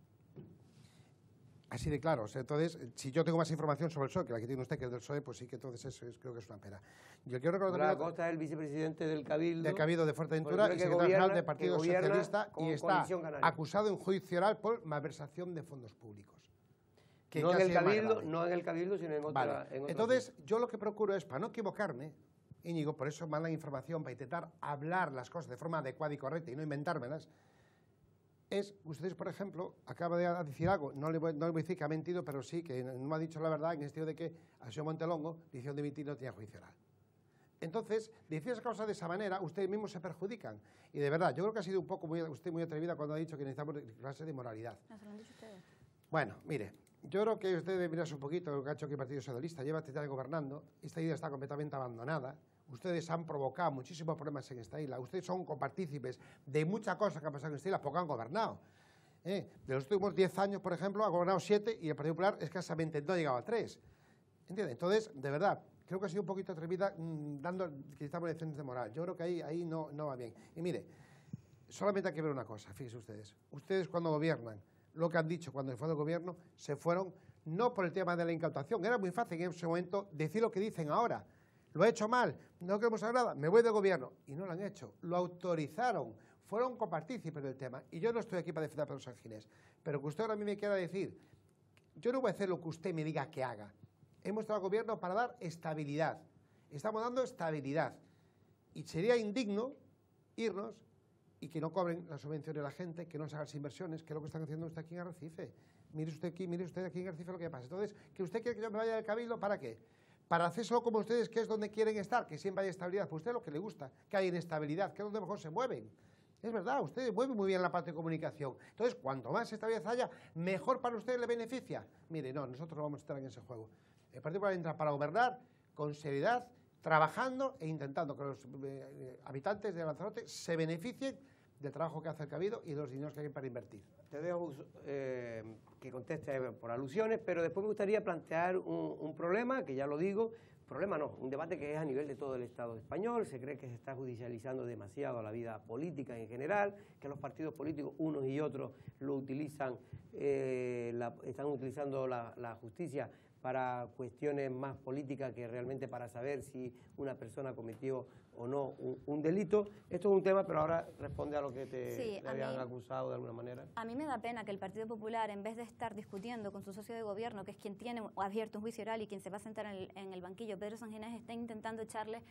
[SPEAKER 2] Así de claro. O sea, entonces, si yo tengo más información sobre el P S O E, que la que tiene usted, que es del P S O E, pues sí que entonces eso es, creo que es una pena. Yo quiero recordar
[SPEAKER 1] Blas Acosta es el vicepresidente del Cabildo.
[SPEAKER 2] Del Cabildo de Fuerteventura y secretario general del Partido Socialista y está acusado en juicio oral por malversación de fondos públicos.
[SPEAKER 1] Que no, en el Cabildo, no en el Cabildo, sino en otra.
[SPEAKER 2] Vale.
[SPEAKER 1] En otra
[SPEAKER 2] entonces,
[SPEAKER 1] cosa.
[SPEAKER 2] yo lo que procuro es, para no equivocarme, Íñigo, por eso mala información, para intentar hablar las cosas de forma adecuada y correcta y no inventármelas, es, ustedes, por ejemplo, acaba de decir algo, no le, voy, no le voy a decir que ha mentido, pero sí que no me ha dicho la verdad en el sentido de que a señor Montelongo le hicieron dimitir y no tenía juicio oral. Entonces, decir esas cosas de esa manera, ustedes mismos se perjudican. Y de verdad, yo creo que ha sido un poco muy, usted muy atrevida cuando ha dicho que necesitamos clase de moralidad.
[SPEAKER 3] No, se lo han dicho ustedes.
[SPEAKER 2] Bueno, mire, yo creo que usted debe mirarse un poquito lo que ha hecho aquí el Partido Socialista. Lleva tres años gobernando, esta idea está completamente abandonada. Ustedes han provocado muchísimos problemas en esta isla. Ustedes son copartícipes de muchas cosas que han pasado en esta isla porque han gobernado. ¿Eh? De los últimos diez años, por ejemplo, ha gobernado siete y el Partido Popular escasamente no ha llegado a tres. ¿Entiende? Entonces, de verdad, creo que ha sido un poquito atrevida mmm, dando quizás lecciones de moral. Yo creo que ahí, ahí no, no va bien. Y mire, solamente hay que ver una cosa, fíjense ustedes. Ustedes cuando gobiernan, lo que han dicho cuando fue del gobierno, se fueron no por el tema de la incautación. Era muy fácil en ese momento decir lo que dicen ahora. Lo he hecho mal, no queremos saber nada, me voy del gobierno. Y no lo han hecho, lo autorizaron, fueron copartícipes del tema. Y yo no estoy aquí para defender a Pedro Sánchez, pero que usted ahora a mí me quiera decir, yo no voy a hacer lo que usted me diga que haga. Hemos estado al gobierno para dar estabilidad. Estamos dando estabilidad. Y sería indigno irnos y que no cobren las subvenciones a la gente, que no se hagan las inversiones, que es lo que están haciendo usted aquí en Arrecife. Mire usted aquí, mire usted aquí en Arrecife lo que pasa. Entonces, ¿que usted quiere que yo me vaya del Cabildo? ¿Para qué? Para hacérselo como ustedes, que es donde quieren estar, que siempre hay estabilidad. Pues usted lo que le gusta, que hay inestabilidad, que es donde mejor se mueven. Es verdad, ustedes mueven muy bien la parte de comunicación. Entonces, cuanto más estabilidad haya, mejor para ustedes le beneficia. Mire, no, nosotros no vamos a estar en ese juego. El Partido Popular entra para gobernar con seriedad, trabajando e intentando que los eh, habitantes de Lanzarote se beneficien del trabajo que hace el Cabildo y de los dineros que hay para invertir.
[SPEAKER 1] Te dejo eh, que conteste por alusiones, pero después me gustaría plantear un, un problema, que ya lo digo, problema no, un debate que es a nivel de todo el Estado español. Se cree que se está judicializando demasiado la vida política en general, que los partidos políticos, unos y otros, lo utilizan, eh, la, están utilizando la, la justicia para cuestiones más políticas que realmente para saber si una persona cometió o no un, un delito. Esto es un tema, pero ahora responde a lo que te,
[SPEAKER 3] sí,
[SPEAKER 1] te habían mí, acusado de alguna manera.
[SPEAKER 3] A mí me da pena que el Partido Popular, en vez de estar discutiendo con su socio de gobierno, que es quien tiene abierto un juicio oral y quien se va a sentar en el, en el banquillo, Pedro Sánchez, esté intentando echarle,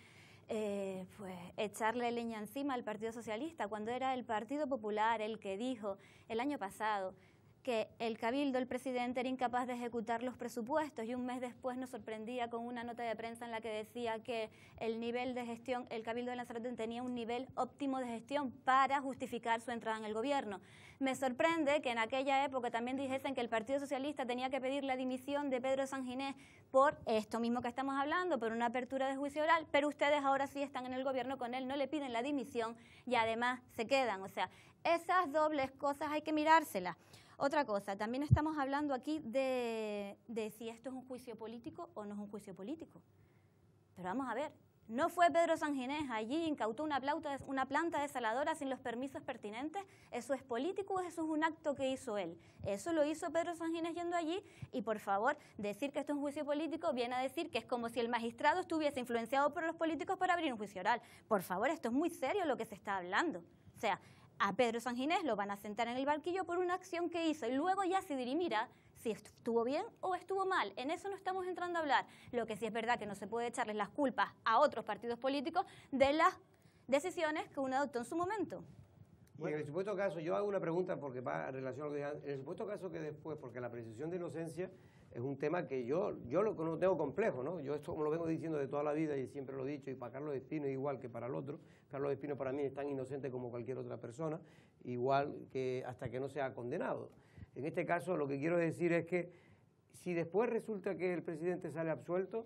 [SPEAKER 3] eh, pues, echarle leña encima al Partido Socialista, cuando era el Partido Popular el que dijo el año pasado que el Cabildo, el presidente, era incapaz de ejecutar los presupuestos y un mes después nos sorprendía con una nota de prensa en la que decía que el nivel de gestión, el Cabildo de Lanzarote tenía un nivel óptimo de gestión para justificar su entrada en el gobierno. Me sorprende que en aquella época también dijesen que el Partido Socialista tenía que pedir la dimisión de Pedro Sanginés por esto mismo que estamos hablando, por una apertura de juicio oral, pero ustedes ahora sí están en el gobierno con él, no le piden la dimisión y además se quedan. O sea, esas dobles cosas hay que mirárselas. Otra cosa, también estamos hablando aquí de, de si esto es un juicio político o no es un juicio político. Pero vamos a ver, ¿no fue Pedro Sanginés allí, incautó una, plauta, una planta desaladora sin los permisos pertinentes? ¿Eso es político o eso es un acto que hizo él? Eso lo hizo Pedro Sanginés yendo allí y, por favor, decir que esto es un juicio político viene a decir que es como si el magistrado estuviese influenciado por los políticos para abrir un juicio oral. Por favor, esto es muy serio lo que se está hablando. O sea, a Pedro Sanginés lo van a sentar en el banquillo por una acción que hizo y luego ya se dirimirá si estuvo bien o estuvo mal. En eso no estamos entrando a hablar. Lo que sí es verdad que no se puede echarles las culpas a otros partidos políticos de las decisiones que uno adoptó en su momento.
[SPEAKER 1] Y en el supuesto caso, yo hago una pregunta porque va en relación a lo que dije, en el supuesto caso que después, porque la presunción de inocencia es un tema que yo, yo lo, no tengo complejo, ¿no? Yo esto me lo vengo diciendo de toda la vida y siempre lo he dicho, y para Carlos Espino igual que para el otro. Carlos Espino para mí es tan inocente como cualquier otra persona, igual que hasta que no sea condenado. En este caso lo que quiero decir es que si después resulta que el presidente sale absuelto,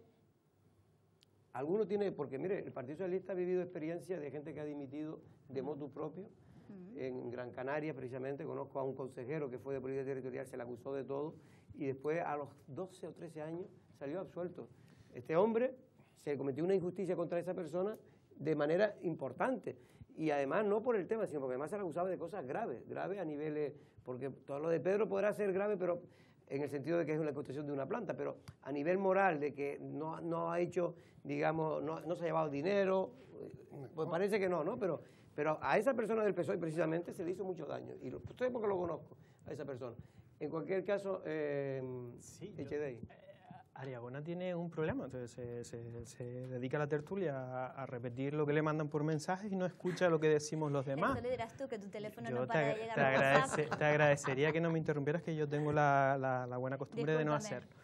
[SPEAKER 1] alguno tiene, porque mire, el Partido Socialista ha vivido experiencias de gente que ha dimitido de motu propio. En Gran Canaria, precisamente, conozco a un consejero que fue de Policía Territorial, se le acusó de todo, y después, a los doce o trece años, salió absuelto. Este hombre, se cometió una injusticia contra esa persona, de manera importante. Y además no por el tema, sino porque además se han acusado de cosas graves, graves a niveles, porque todo lo de Pedro podrá ser grave, pero en el sentido de que es una construcción de una planta, pero a nivel moral, de que no, no ha hecho, digamos, no, no se ha llevado dinero, pues parece que no, ¿no? Pero, pero a esa persona del P S O E precisamente se le hizo mucho daño, y lo, usted porque lo conozco, a esa persona. En cualquier caso, eh,
[SPEAKER 5] sí,
[SPEAKER 1] Echedei.
[SPEAKER 5] Ariagona tiene un problema, entonces se, se, se dedica a la tertulia a, a repetir lo que le mandan por mensajes y no escucha lo que decimos los demás.
[SPEAKER 3] Eso le dirás tú, que tu teléfono
[SPEAKER 5] Yo
[SPEAKER 3] no
[SPEAKER 5] te,
[SPEAKER 3] para de
[SPEAKER 5] agra-
[SPEAKER 3] llegar
[SPEAKER 5] te,
[SPEAKER 3] a
[SPEAKER 5] agradece-
[SPEAKER 3] WhatsApp.
[SPEAKER 5] te agradecería que no me interrumpieras, que yo tengo la, la, la buena costumbre de no
[SPEAKER 3] Discúlpame.
[SPEAKER 5] hacerlo.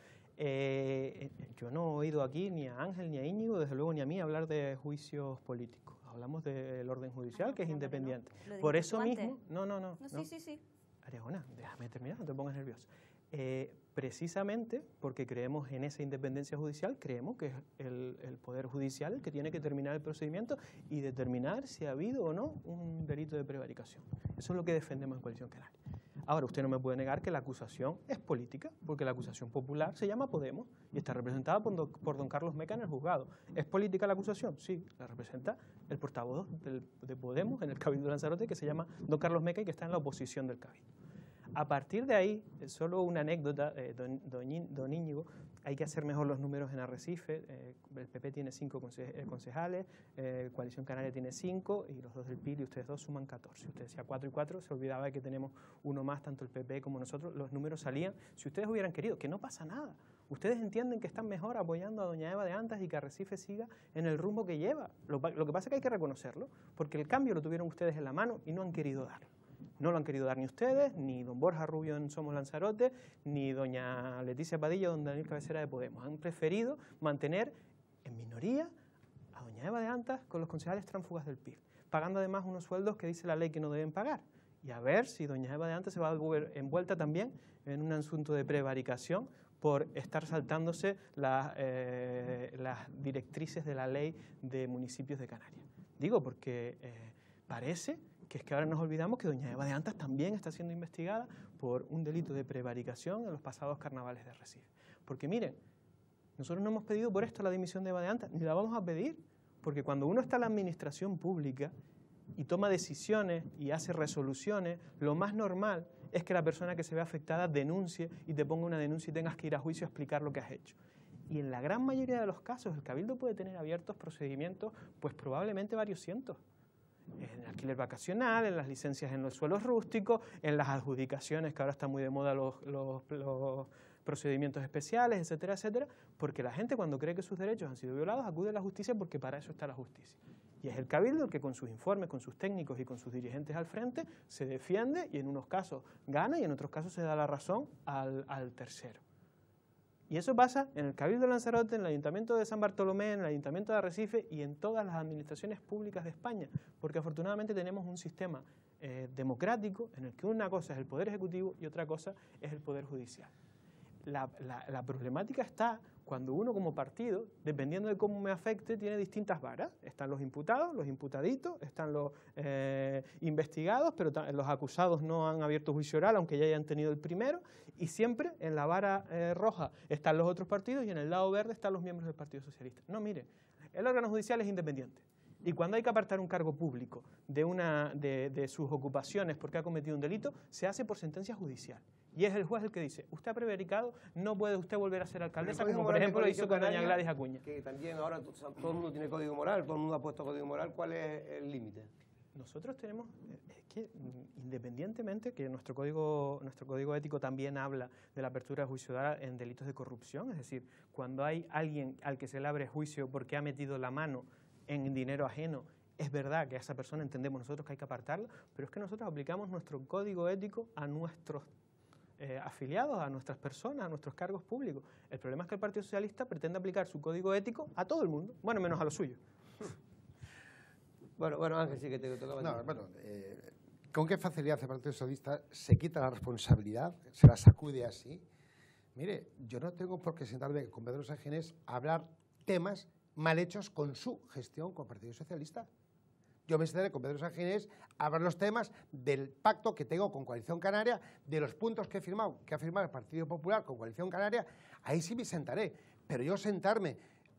[SPEAKER 5] Eh, yo no he oído aquí ni a Ángel ni a Íñigo, desde luego ni a mí, hablar de juicios políticos. Hablamos del orden judicial,
[SPEAKER 3] Ah,
[SPEAKER 5] que es
[SPEAKER 3] caramba, que no.
[SPEAKER 5] independiente.
[SPEAKER 3] Lo
[SPEAKER 5] Por
[SPEAKER 3] dijiste
[SPEAKER 5] eso
[SPEAKER 3] tú antes.
[SPEAKER 5] mismo, no, no, no.
[SPEAKER 3] No,
[SPEAKER 5] no.
[SPEAKER 3] sí, sí, sí.
[SPEAKER 5] Ariagona, déjame terminar, no te pongas nervioso. Eh, precisamente porque creemos en esa independencia judicial, creemos que es el, el Poder Judicial el que tiene que terminar el procedimiento y determinar si ha habido o no un delito de prevaricación. Eso es lo que defendemos en Coalición Canaria. Ahora, usted no me puede negar que la acusación es política, porque la acusación popular se llama Podemos y está representada por don, por don Carlos Meca en el juzgado. ¿Es política la acusación? Sí, la representa el portavoz del, de Podemos en el Cabildo de Lanzarote, que se llama don Carlos Meca y que está en la oposición del Cabildo. A partir de ahí, solo una anécdota, eh, don, don, Í- don Íñigo, hay que hacer mejor los números en Arrecife. Eh, el P P tiene cinco conse- eh, concejales, eh, Coalición Canaria tiene cinco y los dos del P I R y ustedes dos suman catorce. Usted decía cuatro y cuatro, se olvidaba de que tenemos uno más, tanto el P P como nosotros. Los números salían, si ustedes hubieran querido, que no pasa nada. Ustedes entienden que están mejor apoyando a doña Eva de Antas y que Arrecife siga en el rumbo que lleva. Lo, pa- lo que pasa es que hay que reconocerlo, porque el cambio lo tuvieron ustedes en la mano y no han querido darlo. No lo han querido dar ni ustedes, ni don Borja Rubio en Somos Lanzarote, ni doña Leticia Padilla, don Daniel Cabecera de Podemos. Han preferido mantener en minoría a doña Eva de Antas con los concejales tránsfugas del P I R, pagando además unos sueldos que dice la ley que no deben pagar. Y a ver si doña Eva de Antas se va a ver envuelta también en un asunto de prevaricación por estar saltándose las, eh, las directrices de la ley de municipios de Canarias. Digo porque eh, parece que es que ahora nos olvidamos que doña Eva de Antas también está siendo investigada por un delito de prevaricación en los pasados carnavales de Recife. Porque miren, nosotros no hemos pedido por esto la dimisión de Eva de Antas, ni la vamos a pedir, porque cuando uno está en la administración pública y toma decisiones y hace resoluciones, lo más normal es que la persona que se ve afectada denuncie y te ponga una denuncia y tengas que ir a juicio a explicar lo que has hecho. Y en la gran mayoría de los casos el Cabildo puede tener abiertos procedimientos, pues probablemente varios cientos. En el alquiler vacacional, en las licencias en los suelos rústicos, en las adjudicaciones, que ahora están muy de moda los, los, los procedimientos especiales, etcétera, etcétera, porque la gente cuando cree que sus derechos han sido violados acude a la justicia porque para eso está la justicia. Y es el Cabildo el que con sus informes, con sus técnicos y con sus dirigentes al frente se defiende y en unos casos gana y en otros casos se da la razón al, al tercero. Y eso pasa en el Cabildo de Lanzarote, en el Ayuntamiento de San Bartolomé, en el Ayuntamiento de Arrecife y en todas las administraciones públicas de España, porque afortunadamente tenemos un sistema eh, democrático en el que una cosa es el Poder Ejecutivo y otra cosa es el Poder Judicial. La, la, la problemática está cuando uno como partido, dependiendo de cómo me afecte, tiene distintas varas. Están los imputados, los imputaditos, están los eh, investigados, pero los acusados no han abierto juicio oral, aunque ya hayan tenido el primero, y siempre en la vara eh, roja están los otros partidos y en el lado verde están los miembros del Partido Socialista. No, mire, el órgano judicial es independiente. Y cuando hay que apartar un cargo público de, una, de, de sus ocupaciones porque ha cometido un delito, se hace por sentencia judicial. Y es el juez el que dice, usted ha prevaricado, no puede usted volver a ser alcaldesa, como por ejemplo lo hizo con doña Gladys Acuña.
[SPEAKER 1] Que también ahora todo el mundo tiene código moral, todo el mundo ha puesto código moral, ¿cuál es el límite?
[SPEAKER 5] Nosotros tenemos, es que independientemente que nuestro código, nuestro código ético también habla de la apertura de juicio oral en delitos de corrupción, es decir, cuando hay alguien al que se le abre juicio porque ha metido la mano en dinero ajeno, es verdad que a esa persona entendemos nosotros que hay que apartarla, pero es que nosotros aplicamos nuestro código ético a nuestros eh, afiliados, a nuestras personas, a nuestros cargos públicos. El problema es que el Partido Socialista pretende aplicar su código ético a todo el mundo, bueno, menos a lo suyo.
[SPEAKER 1] Bueno, bueno, Ángel, sí que te tocaba.
[SPEAKER 2] No, bueno, eh, ¿con qué facilidad el Partido Socialista se quita la responsabilidad, se la sacude así? Mire, yo no tengo por qué sentarme con Pedro Sánchez a hablar temas mal hechos con su gestión con el Partido Socialista. Yo me sentaré con Pedro Sánchez a hablar los temas del pacto que tengo con Coalición Canaria, de los puntos que he firmado, que ha firmado el Partido Popular con Coalición Canaria, ahí sí me sentaré. Pero yo sentarme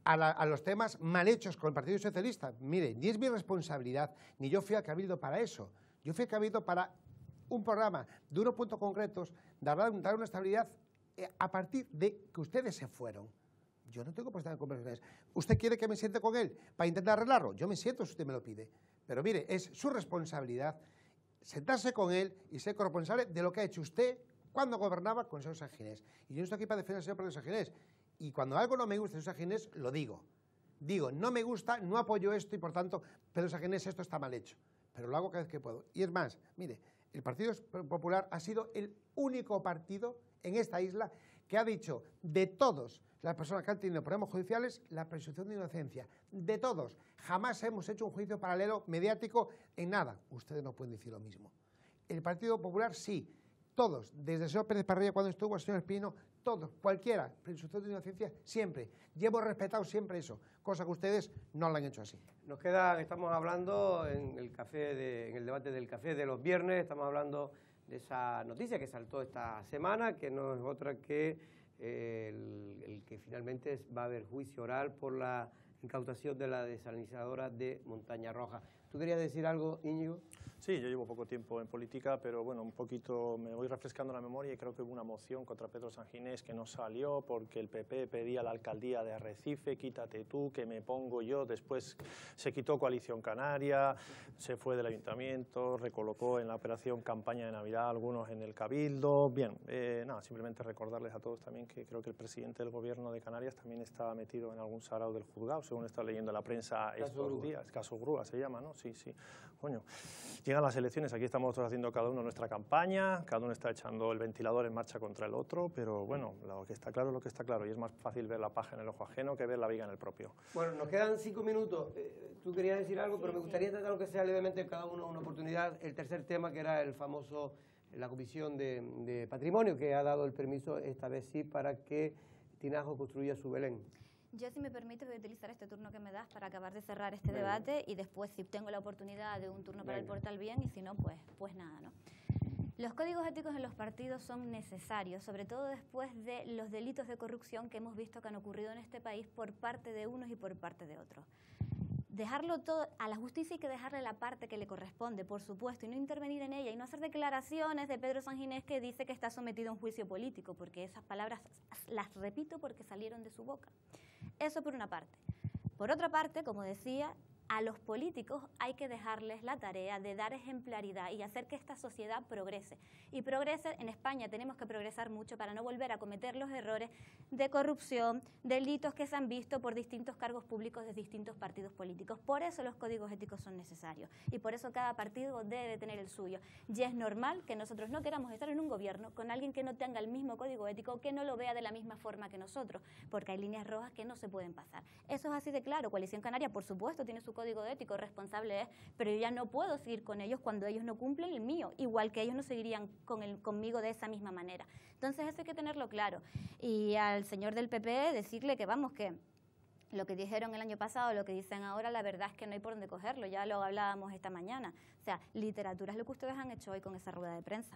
[SPEAKER 2] a, la, a los temas mal hechos con el Partido Socialista. Mire, ni es mi responsabilidad, ni yo fui al Cabildo para eso. Yo fui al Cabildo para un programa de unos puntos concretos, dar, dar una estabilidad eh, a partir de que ustedes se fueron. Yo no tengo por estar en conversaciones. ¿Usted quiere que me siente con él para intentar arreglarlo? Yo me siento si usted me lo pide. Pero mire, es su responsabilidad sentarse con él y ser corresponsable de lo que ha hecho usted cuando gobernaba con el señor San Ginés. Y yo no estoy aquí para defender al señor Pedro San Ginés. Y cuando algo no me gusta del señor San Ginés, lo digo. Digo, no me gusta, no apoyo esto y por tanto, Pedro San Ginés, esto está mal hecho. Pero lo hago cada vez que puedo. Y es más, mire, el Partido Popular ha sido el único partido en esta isla que ha dicho de todos las personas que han tenido problemas judiciales la presunción de inocencia. De todos. Jamás hemos hecho un juicio paralelo mediático en nada. Ustedes no pueden decir lo mismo. El Partido Popular sí. Todos, desde el señor Pérez Parrilla cuando estuvo, el señor Espino, todos, cualquiera, presunción de inocencia, siempre. Y hemos respetado siempre eso, cosa que ustedes no lo han hecho así.
[SPEAKER 1] Nos queda, estamos hablando en el café de, en el debate del café de los viernes, estamos hablando de esa noticia que saltó esta semana, que no es otra que eh, el, el que finalmente va a haber juicio oral por la incautación de la desalinizadora de Montaña Roja. ¿Tú querías decir algo, Íñigo?
[SPEAKER 4] Sí, yo llevo poco tiempo en política, pero bueno, un poquito me voy refrescando la memoria y creo que hubo una moción contra Pedro San Ginés que no salió porque el P P pedía a la alcaldía de Arrecife, quítate tú, que me pongo yo. Después se quitó Coalición Canaria, se fue del ayuntamiento, recolocó en la operación campaña de Navidad algunos en el Cabildo. Bien, eh, nada, simplemente recordarles a todos también que creo que el presidente del gobierno de Canarias también estaba metido en algo sarao del juzgado, según está leyendo en la prensa estos días. Caso Grúa se llama, ¿no? Sí, sí. Coño. Llegan las elecciones, aquí estamos todos haciendo cada uno nuestra campaña, cada uno está echando el ventilador en marcha contra el otro, pero bueno, lo que está claro es lo que está claro y es más fácil ver la paja en el ojo ajeno que ver la viga en el propio.
[SPEAKER 1] Bueno, nos quedan cinco minutos. Eh, tú querías decir algo, pero me gustaría tratar que sea levemente cada uno una oportunidad. El tercer tema, que era el famoso, la Comisión de, de Patrimonio, que ha dado el permiso, esta vez sí, para que Tinajo construya su Belén.
[SPEAKER 3] Yo, si me permite, voy a utilizar este turno que me das para acabar de cerrar este Venga. debate y después, si tengo la oportunidad de un turno para Venga. el portal, bien, y si no, pues, pues nada, ¿no? Los códigos éticos en los partidos son necesarios, sobre todo después de los delitos de corrupción que hemos visto que han ocurrido en este país por parte de unos y por parte de otros. Dejarlo todo a la justicia, hay que dejarle la parte que le corresponde, por supuesto, y no intervenir en ella y no hacer declaraciones de Pedro San Ginés que dice que está sometido a un juicio político, porque esas palabras las repito porque salieron de su boca. Eso por una parte. Por otra parte, como decía, a los políticos hay que dejarles la tarea de dar ejemplaridad y hacer que esta sociedad progrese. Y progrese, en España tenemos que progresar mucho para no volver a cometer los errores de corrupción, delitos que se han visto por distintos cargos públicos de distintos partidos políticos. Por eso los códigos éticos son necesarios y por eso cada partido debe tener el suyo. Y es normal que nosotros no queramos estar en un gobierno con alguien que no tenga el mismo código ético o que no lo vea de la misma forma que nosotros, porque hay líneas rojas que no se pueden pasar. Eso es así de claro. Coalición Canaria, por supuesto, tiene su código ético, responsable es, pero yo ya no puedo seguir con ellos cuando ellos no cumplen el mío, igual que ellos no seguirían con el, conmigo de esa misma manera. Entonces eso hay que tenerlo claro. Y al señor del P P decirle que vamos, que lo que dijeron el año pasado, lo que dicen ahora, la verdad es que no hay por dónde cogerlo, ya lo hablábamos esta mañana. O sea, literatura es lo que ustedes han hecho hoy con esa rueda de prensa.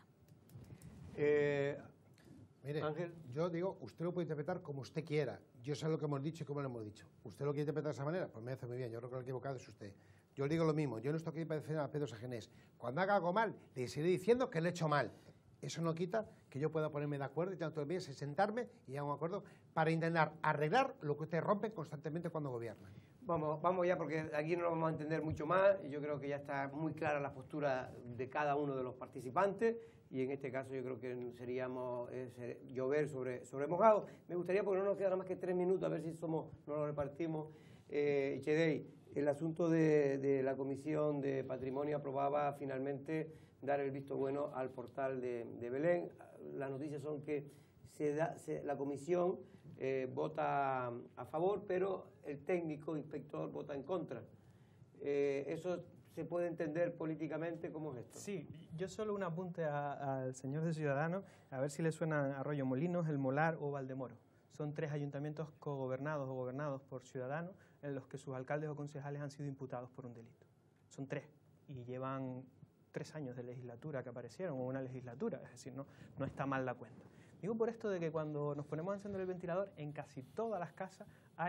[SPEAKER 1] Eh,
[SPEAKER 2] Mire,
[SPEAKER 1] Ángel.
[SPEAKER 2] Yo digo, usted lo puede interpretar como usted quiera. Yo sé lo que hemos dicho y cómo lo hemos dicho. ¿Usted lo quiere interpretar de esa manera? Pues me hace muy bien. Yo creo que lo equivocado es usted. Yo le digo lo mismo. Yo no estoy aquí para defender a Pedro San Ginés. Cuando haga algo mal, le seguiré diciendo que lo he hecho mal. Eso no quita que yo pueda ponerme de acuerdo y tanto bien sentarme y llegar a un acuerdo para intentar arreglar lo que ustedes rompen constantemente cuando gobiernan.
[SPEAKER 1] Vamos, vamos ya, porque aquí no lo vamos a entender mucho más. Yo creo que ya está muy clara la postura de cada uno de los participantes. Y en este caso yo creo que seríamos eh, llover sobre, sobre mojado. Me gustaría, porque no nos quedan más que tres minutos, a ver si somos, no lo repartimos. Eh, Chedey, el asunto de, de la Comisión de Patrimonio aprobaba finalmente dar el visto bueno al portal de, de Belén. Las noticias son que se da, se, la Comisión eh, vota a favor, pero el técnico inspector vota en contra. Eh, eso ¿se puede entender políticamente cómo es esto?
[SPEAKER 5] Sí, yo solo un apunte a, al señor de Ciudadanos, a ver si le suena Arroyo Molinos, El Molar o Valdemoro. Son tres ayuntamientos cogobernados o gobernados por Ciudadanos en los que sus alcaldes o concejales han sido imputados por un delito. Son tres y llevan tres años de legislatura que aparecieron, o una legislatura, es decir, no, no está mal la cuenta. Digo por esto de que cuando nos ponemos a encender el ventilador, en casi todas las casas hay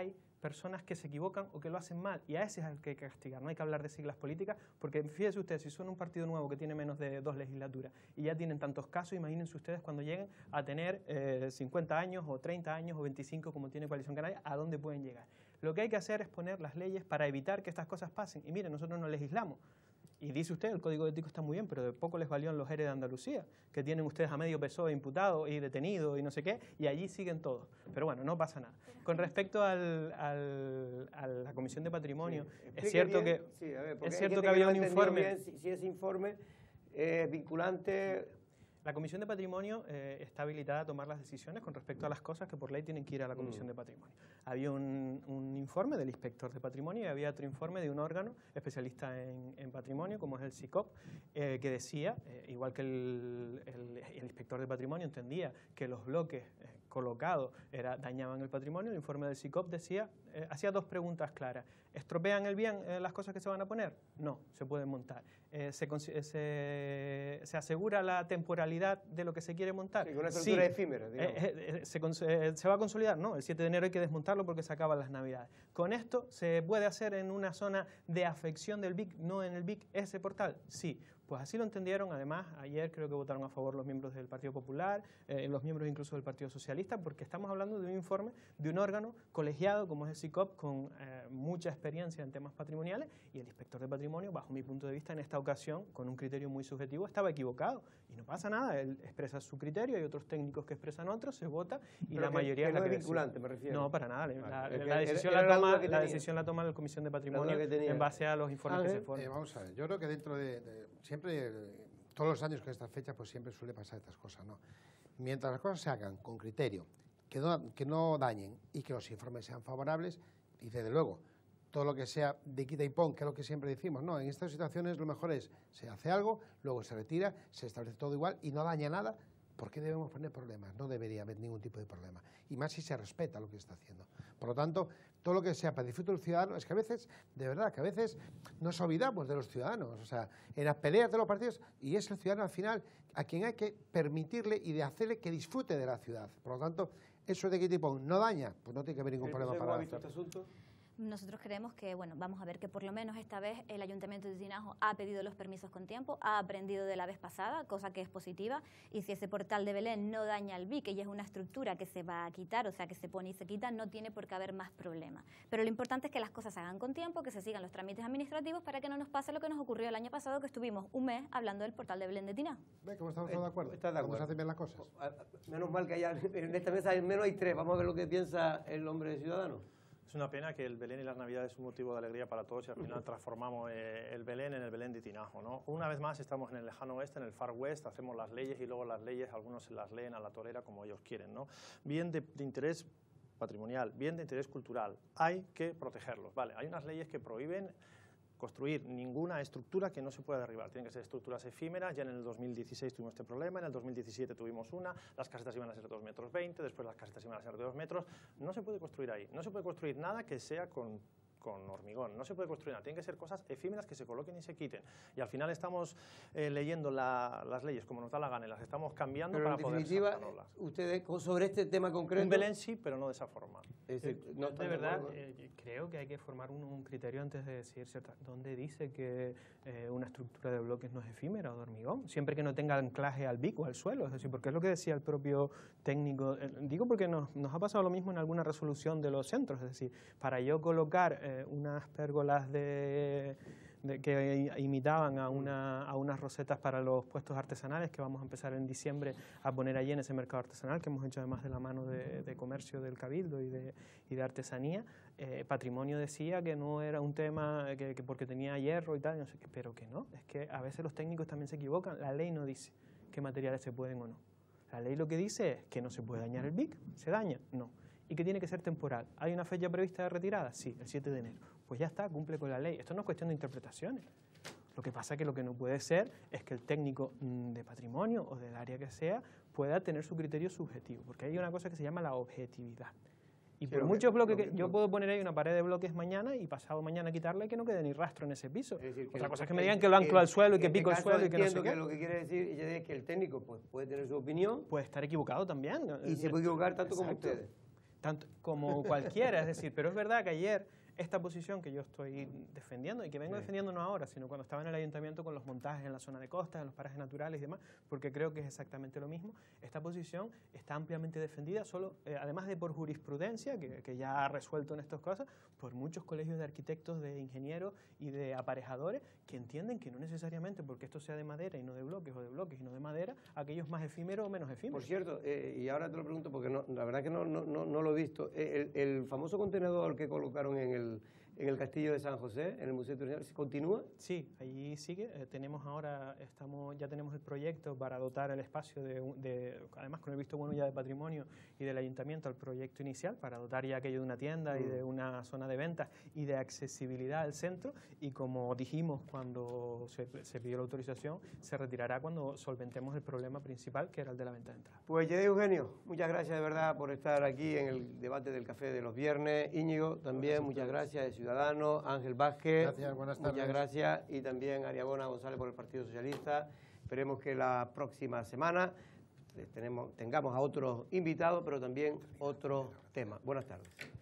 [SPEAKER 5] personas que se equivocan o que lo hacen mal, y a ese es al que hay que castigar. No hay que hablar de siglas políticas, porque fíjense ustedes, si son un partido nuevo que tiene menos de dos legislaturas y ya tienen tantos casos, imagínense ustedes cuando lleguen a tener eh, cincuenta años o treinta años o veinticinco como tiene Coalición Canaria, ¿a dónde pueden llegar? Lo que hay que hacer es poner las leyes para evitar que estas cosas pasen. Y miren, nosotros no legislamos. Y dice usted, el Código Ético está muy bien, pero de poco les valió en los E R E de Andalucía, que tienen ustedes a medio P S O E imputado y detenido y no sé qué, y allí siguen todos. Pero bueno, no pasa nada. Con respecto al, al, a la Comisión de Patrimonio,
[SPEAKER 1] sí,
[SPEAKER 5] es cierto
[SPEAKER 1] bien,
[SPEAKER 5] que,
[SPEAKER 1] sí, a ver,
[SPEAKER 5] es cierto que había
[SPEAKER 1] no
[SPEAKER 5] un informe...
[SPEAKER 1] Bien, si, si ese informe es vinculante...
[SPEAKER 5] La Comisión de Patrimonio eh, está habilitada a tomar las decisiones con respecto a las cosas que por ley tienen que ir a la Comisión mm. de Patrimonio. Había un, un informe del inspector de patrimonio y había otro informe de un órgano especialista en, en patrimonio, como es el S I C O P, eh, que decía, eh, igual que el, el, el inspector de patrimonio entendía que los bloques eh, colocados era, dañaban el patrimonio, el informe del S I C O P decía, eh, hacía dos preguntas claras. ¿Estropean el bien eh, las cosas que se van a poner? No, se pueden montar. Eh, se, se, ¿Se asegura la temporalidad de lo que se quiere montar?
[SPEAKER 1] Sí, una estructura
[SPEAKER 5] sí.
[SPEAKER 1] efímera, digamos.
[SPEAKER 5] Eh, eh, se, eh, ¿Se va a consolidar? No, el siete de enero hay que desmontarlo porque se acaban las Navidades. Con esto, ¿se puede hacer en una zona de afección del B I C, no en el B I C, ese portal? Sí. Pues así lo entendieron. Además, ayer creo que votaron a favor los miembros del Partido Popular, eh, los miembros incluso del Partido Socialista, porque estamos hablando de un informe de un órgano colegiado como es el S I C O P, con eh, mucha experiencia en temas patrimoniales, y el inspector de patrimonio, bajo mi punto de vista, en esta ocasión, con un criterio muy subjetivo, estaba equivocado. Y no pasa nada, él expresa su criterio, hay otros técnicos que expresan otros, se vota, y
[SPEAKER 1] Pero
[SPEAKER 5] la
[SPEAKER 1] que,
[SPEAKER 5] mayoría
[SPEAKER 1] que
[SPEAKER 5] es la
[SPEAKER 1] no
[SPEAKER 5] que
[SPEAKER 1] es vinculante, me refiero.
[SPEAKER 5] No, para nada. La,
[SPEAKER 1] vale.
[SPEAKER 5] la,
[SPEAKER 1] Es
[SPEAKER 5] la,
[SPEAKER 1] que
[SPEAKER 5] decisión,
[SPEAKER 1] era,
[SPEAKER 5] la,
[SPEAKER 1] era
[SPEAKER 5] toma,
[SPEAKER 1] la,
[SPEAKER 5] la decisión la toma la Comisión de Patrimonio en base a los informes
[SPEAKER 1] Ángel,
[SPEAKER 5] que se forman.
[SPEAKER 2] Eh, vamos a ver, yo creo que dentro de... de siempre... Eh, todos los años con estas fechas pues siempre suele pasar estas cosas, ¿no? Mientras las cosas se hagan con criterio, que no, que no dañen y que los informes sean favorables, y desde luego, todo lo que sea de quita y pon, que es lo que siempre decimos, ¿no? En estas situaciones lo mejor es, se hace algo, luego se retira, se establece todo igual y no daña nada. ¿Por qué debemos poner problemas? No debería haber ningún tipo de problema. Y más si se respeta lo que se está haciendo. Por lo tanto, todo lo que sea para disfrutar del ciudadano, es que a veces, de verdad, que a veces nos olvidamos de los ciudadanos. O sea, en las peleas de los partidos, y es el ciudadano al final a quien hay que permitirle y de hacerle que disfrute de la ciudad. Por lo tanto, eso de qué tipo no daña, pues no tiene que haber ningún problema para
[SPEAKER 1] ¿Cómo ha visto este asunto?
[SPEAKER 3] Nosotros creemos que, bueno, vamos a ver que por lo menos esta vez el Ayuntamiento de Tinajo ha pedido los permisos con tiempo, ha aprendido de la vez pasada, cosa que es positiva, y si ese portal de Belén no daña el B I C, y es una estructura que se va a quitar, o sea, que se pone y se quita, no tiene por qué haber más problemas. Pero lo importante es que las cosas se hagan con tiempo, que se sigan los trámites administrativos para que no nos pase lo que nos ocurrió el año pasado, que estuvimos un mes hablando del portal de Belén de Tinajo.
[SPEAKER 2] ¿Ve cómo estamos todos de acuerdo?
[SPEAKER 1] ¿Estás de acuerdo?
[SPEAKER 2] ¿Cómo se hacen bien las cosas?
[SPEAKER 1] Menos mal que haya, en esta mesa al menos hay tres. Vamos a ver lo que piensa el hombre de Ciudadanos.
[SPEAKER 4] Es una pena que el Belén y las Navidades es un motivo de alegría para todos y al final transformamos eh, el Belén en el Belén de Tinajo, ¿no? Una vez más estamos en el lejano oeste, en el Far West, hacemos las leyes y luego las leyes algunos se las leen a la torera como ellos quieren, ¿no? Bien de, de interés patrimonial, bien de interés cultural, hay que protegerlos, ¿vale? Hay unas leyes que prohíben construir ninguna estructura que no se pueda derribar. Tienen que ser estructuras efímeras. Ya en el dos mil dieciséis tuvimos este problema, en el dos mil diecisiete tuvimos una, las casetas iban a ser de dos metros veinte, después las casetas iban a ser de dos metros. No se puede construir ahí, no se puede construir nada que sea con, con hormigón, no se puede construir nada, tienen que ser cosas efímeras que se coloquen y se quiten. Y al final estamos eh, leyendo la, las leyes como nos da la gana y las estamos cambiando.
[SPEAKER 1] Pero
[SPEAKER 4] para
[SPEAKER 1] en
[SPEAKER 4] poder
[SPEAKER 1] definitiva,
[SPEAKER 4] saltarlas.
[SPEAKER 1] ustedes sobre este tema concreto...
[SPEAKER 4] Un Belén sí, pero no de esa forma.
[SPEAKER 1] Es decir,
[SPEAKER 5] Eh,
[SPEAKER 1] no
[SPEAKER 5] de
[SPEAKER 1] están
[SPEAKER 5] verdad,
[SPEAKER 1] acuerdo.
[SPEAKER 5] eh, creo que hay que formar un, un criterio antes de decir cierta, dónde dice que eh, una estructura de bloques no es efímera o de hormigón, siempre que no tenga anclaje al B I C o al suelo, es decir, porque es lo que decía el propio técnico, eh, digo porque nos, nos ha pasado lo mismo en alguna resolución de los centros, es decir, para yo colocar eh, unas pérgolas de... De, que imitaban a, una, a unas rosetas para los puestos artesanales que vamos a empezar en diciembre a poner allí en ese mercado artesanal que hemos hecho además de la mano de, de comercio del Cabildo y de, y de artesanía. Eh, Patrimonio decía que no era un tema que, que porque tenía hierro y tal, no sé qué, pero que no, es que a veces los técnicos también se equivocan, la ley no dice qué materiales se pueden o no. La ley lo que dice es que no se puede dañar el B I C, ¿se daña? No. Y que tiene que ser temporal. ¿Hay una fecha prevista de retirada? Sí, el siete de enero. Pues ya está, cumple con la ley. Esto no es cuestión de interpretaciones. Lo que pasa es que lo que no puede ser es que el técnico de patrimonio o del área que sea pueda tener su criterio subjetivo, porque hay una cosa que se llama la objetividad. Y por muchos bloques, que yo puedo poner ahí una pared de bloques mañana y pasado mañana quitarla y que no quede ni rastro en ese piso.
[SPEAKER 1] Es decir, que
[SPEAKER 5] Otra
[SPEAKER 1] el-
[SPEAKER 5] cosa es que me digan que lo anclo al suelo y que
[SPEAKER 1] en este
[SPEAKER 5] pico el
[SPEAKER 1] caso
[SPEAKER 5] suelo y que no sé
[SPEAKER 1] entiendo
[SPEAKER 5] qué.
[SPEAKER 1] que lo que quiere decir ella es que el técnico pues, puede tener su opinión
[SPEAKER 5] Puede estar equivocado también.
[SPEAKER 1] y se puede equivocar tanto como
[SPEAKER 5] Exacto.
[SPEAKER 1] ustedes.
[SPEAKER 5] tanto como cualquiera, es decir, pero es verdad que ayer esta posición que yo estoy defendiendo y que vengo
[SPEAKER 1] sí.
[SPEAKER 5] defendiendo no ahora, sino cuando estaba en el ayuntamiento con los montajes en la zona de costa, en los parajes naturales y demás, porque creo que es exactamente lo mismo, esta posición está ampliamente defendida, solo, eh, además de por jurisprudencia, que, que ya ha resuelto en estas cosas, por muchos colegios de arquitectos, de ingenieros y de aparejadores que entienden que no necesariamente porque esto sea de madera y no de bloques, o de bloques y no de madera, aquellos más efímeros o menos efímeros.
[SPEAKER 1] Por cierto, eh, y ahora te lo pregunto porque no, la verdad que no, no, no, no lo he visto, el, el famoso contenedor que colocaron en el, en el Castillo de San José, en el Museo Tradicional, ¿continúa?
[SPEAKER 5] Sí, allí sigue. Eh, tenemos ahora, estamos, ya tenemos el proyecto para dotar el espacio, de, de, además con el visto bueno ya de patrimonio y del ayuntamiento al proyecto inicial, para dotar ya aquello de una tienda mm. y de una zona de ventas y de accesibilidad al centro, y como dijimos cuando se, se pidió la autorización, se retirará cuando solventemos el problema principal, que era el de la venta de entrada.
[SPEAKER 1] Pues ya Eugenio, muchas gracias de verdad por estar aquí en el debate del café de los viernes. Íñigo, también muchas gracias, de Ciudadanos. Ángel Vázquez,
[SPEAKER 2] gracias, buenas tardes.
[SPEAKER 1] Muchas gracias, y también Ariabona González por el Partido Socialista. Esperemos que la próxima semana tenemos, tengamos a otros invitados, pero también otros temas. Buenas tardes.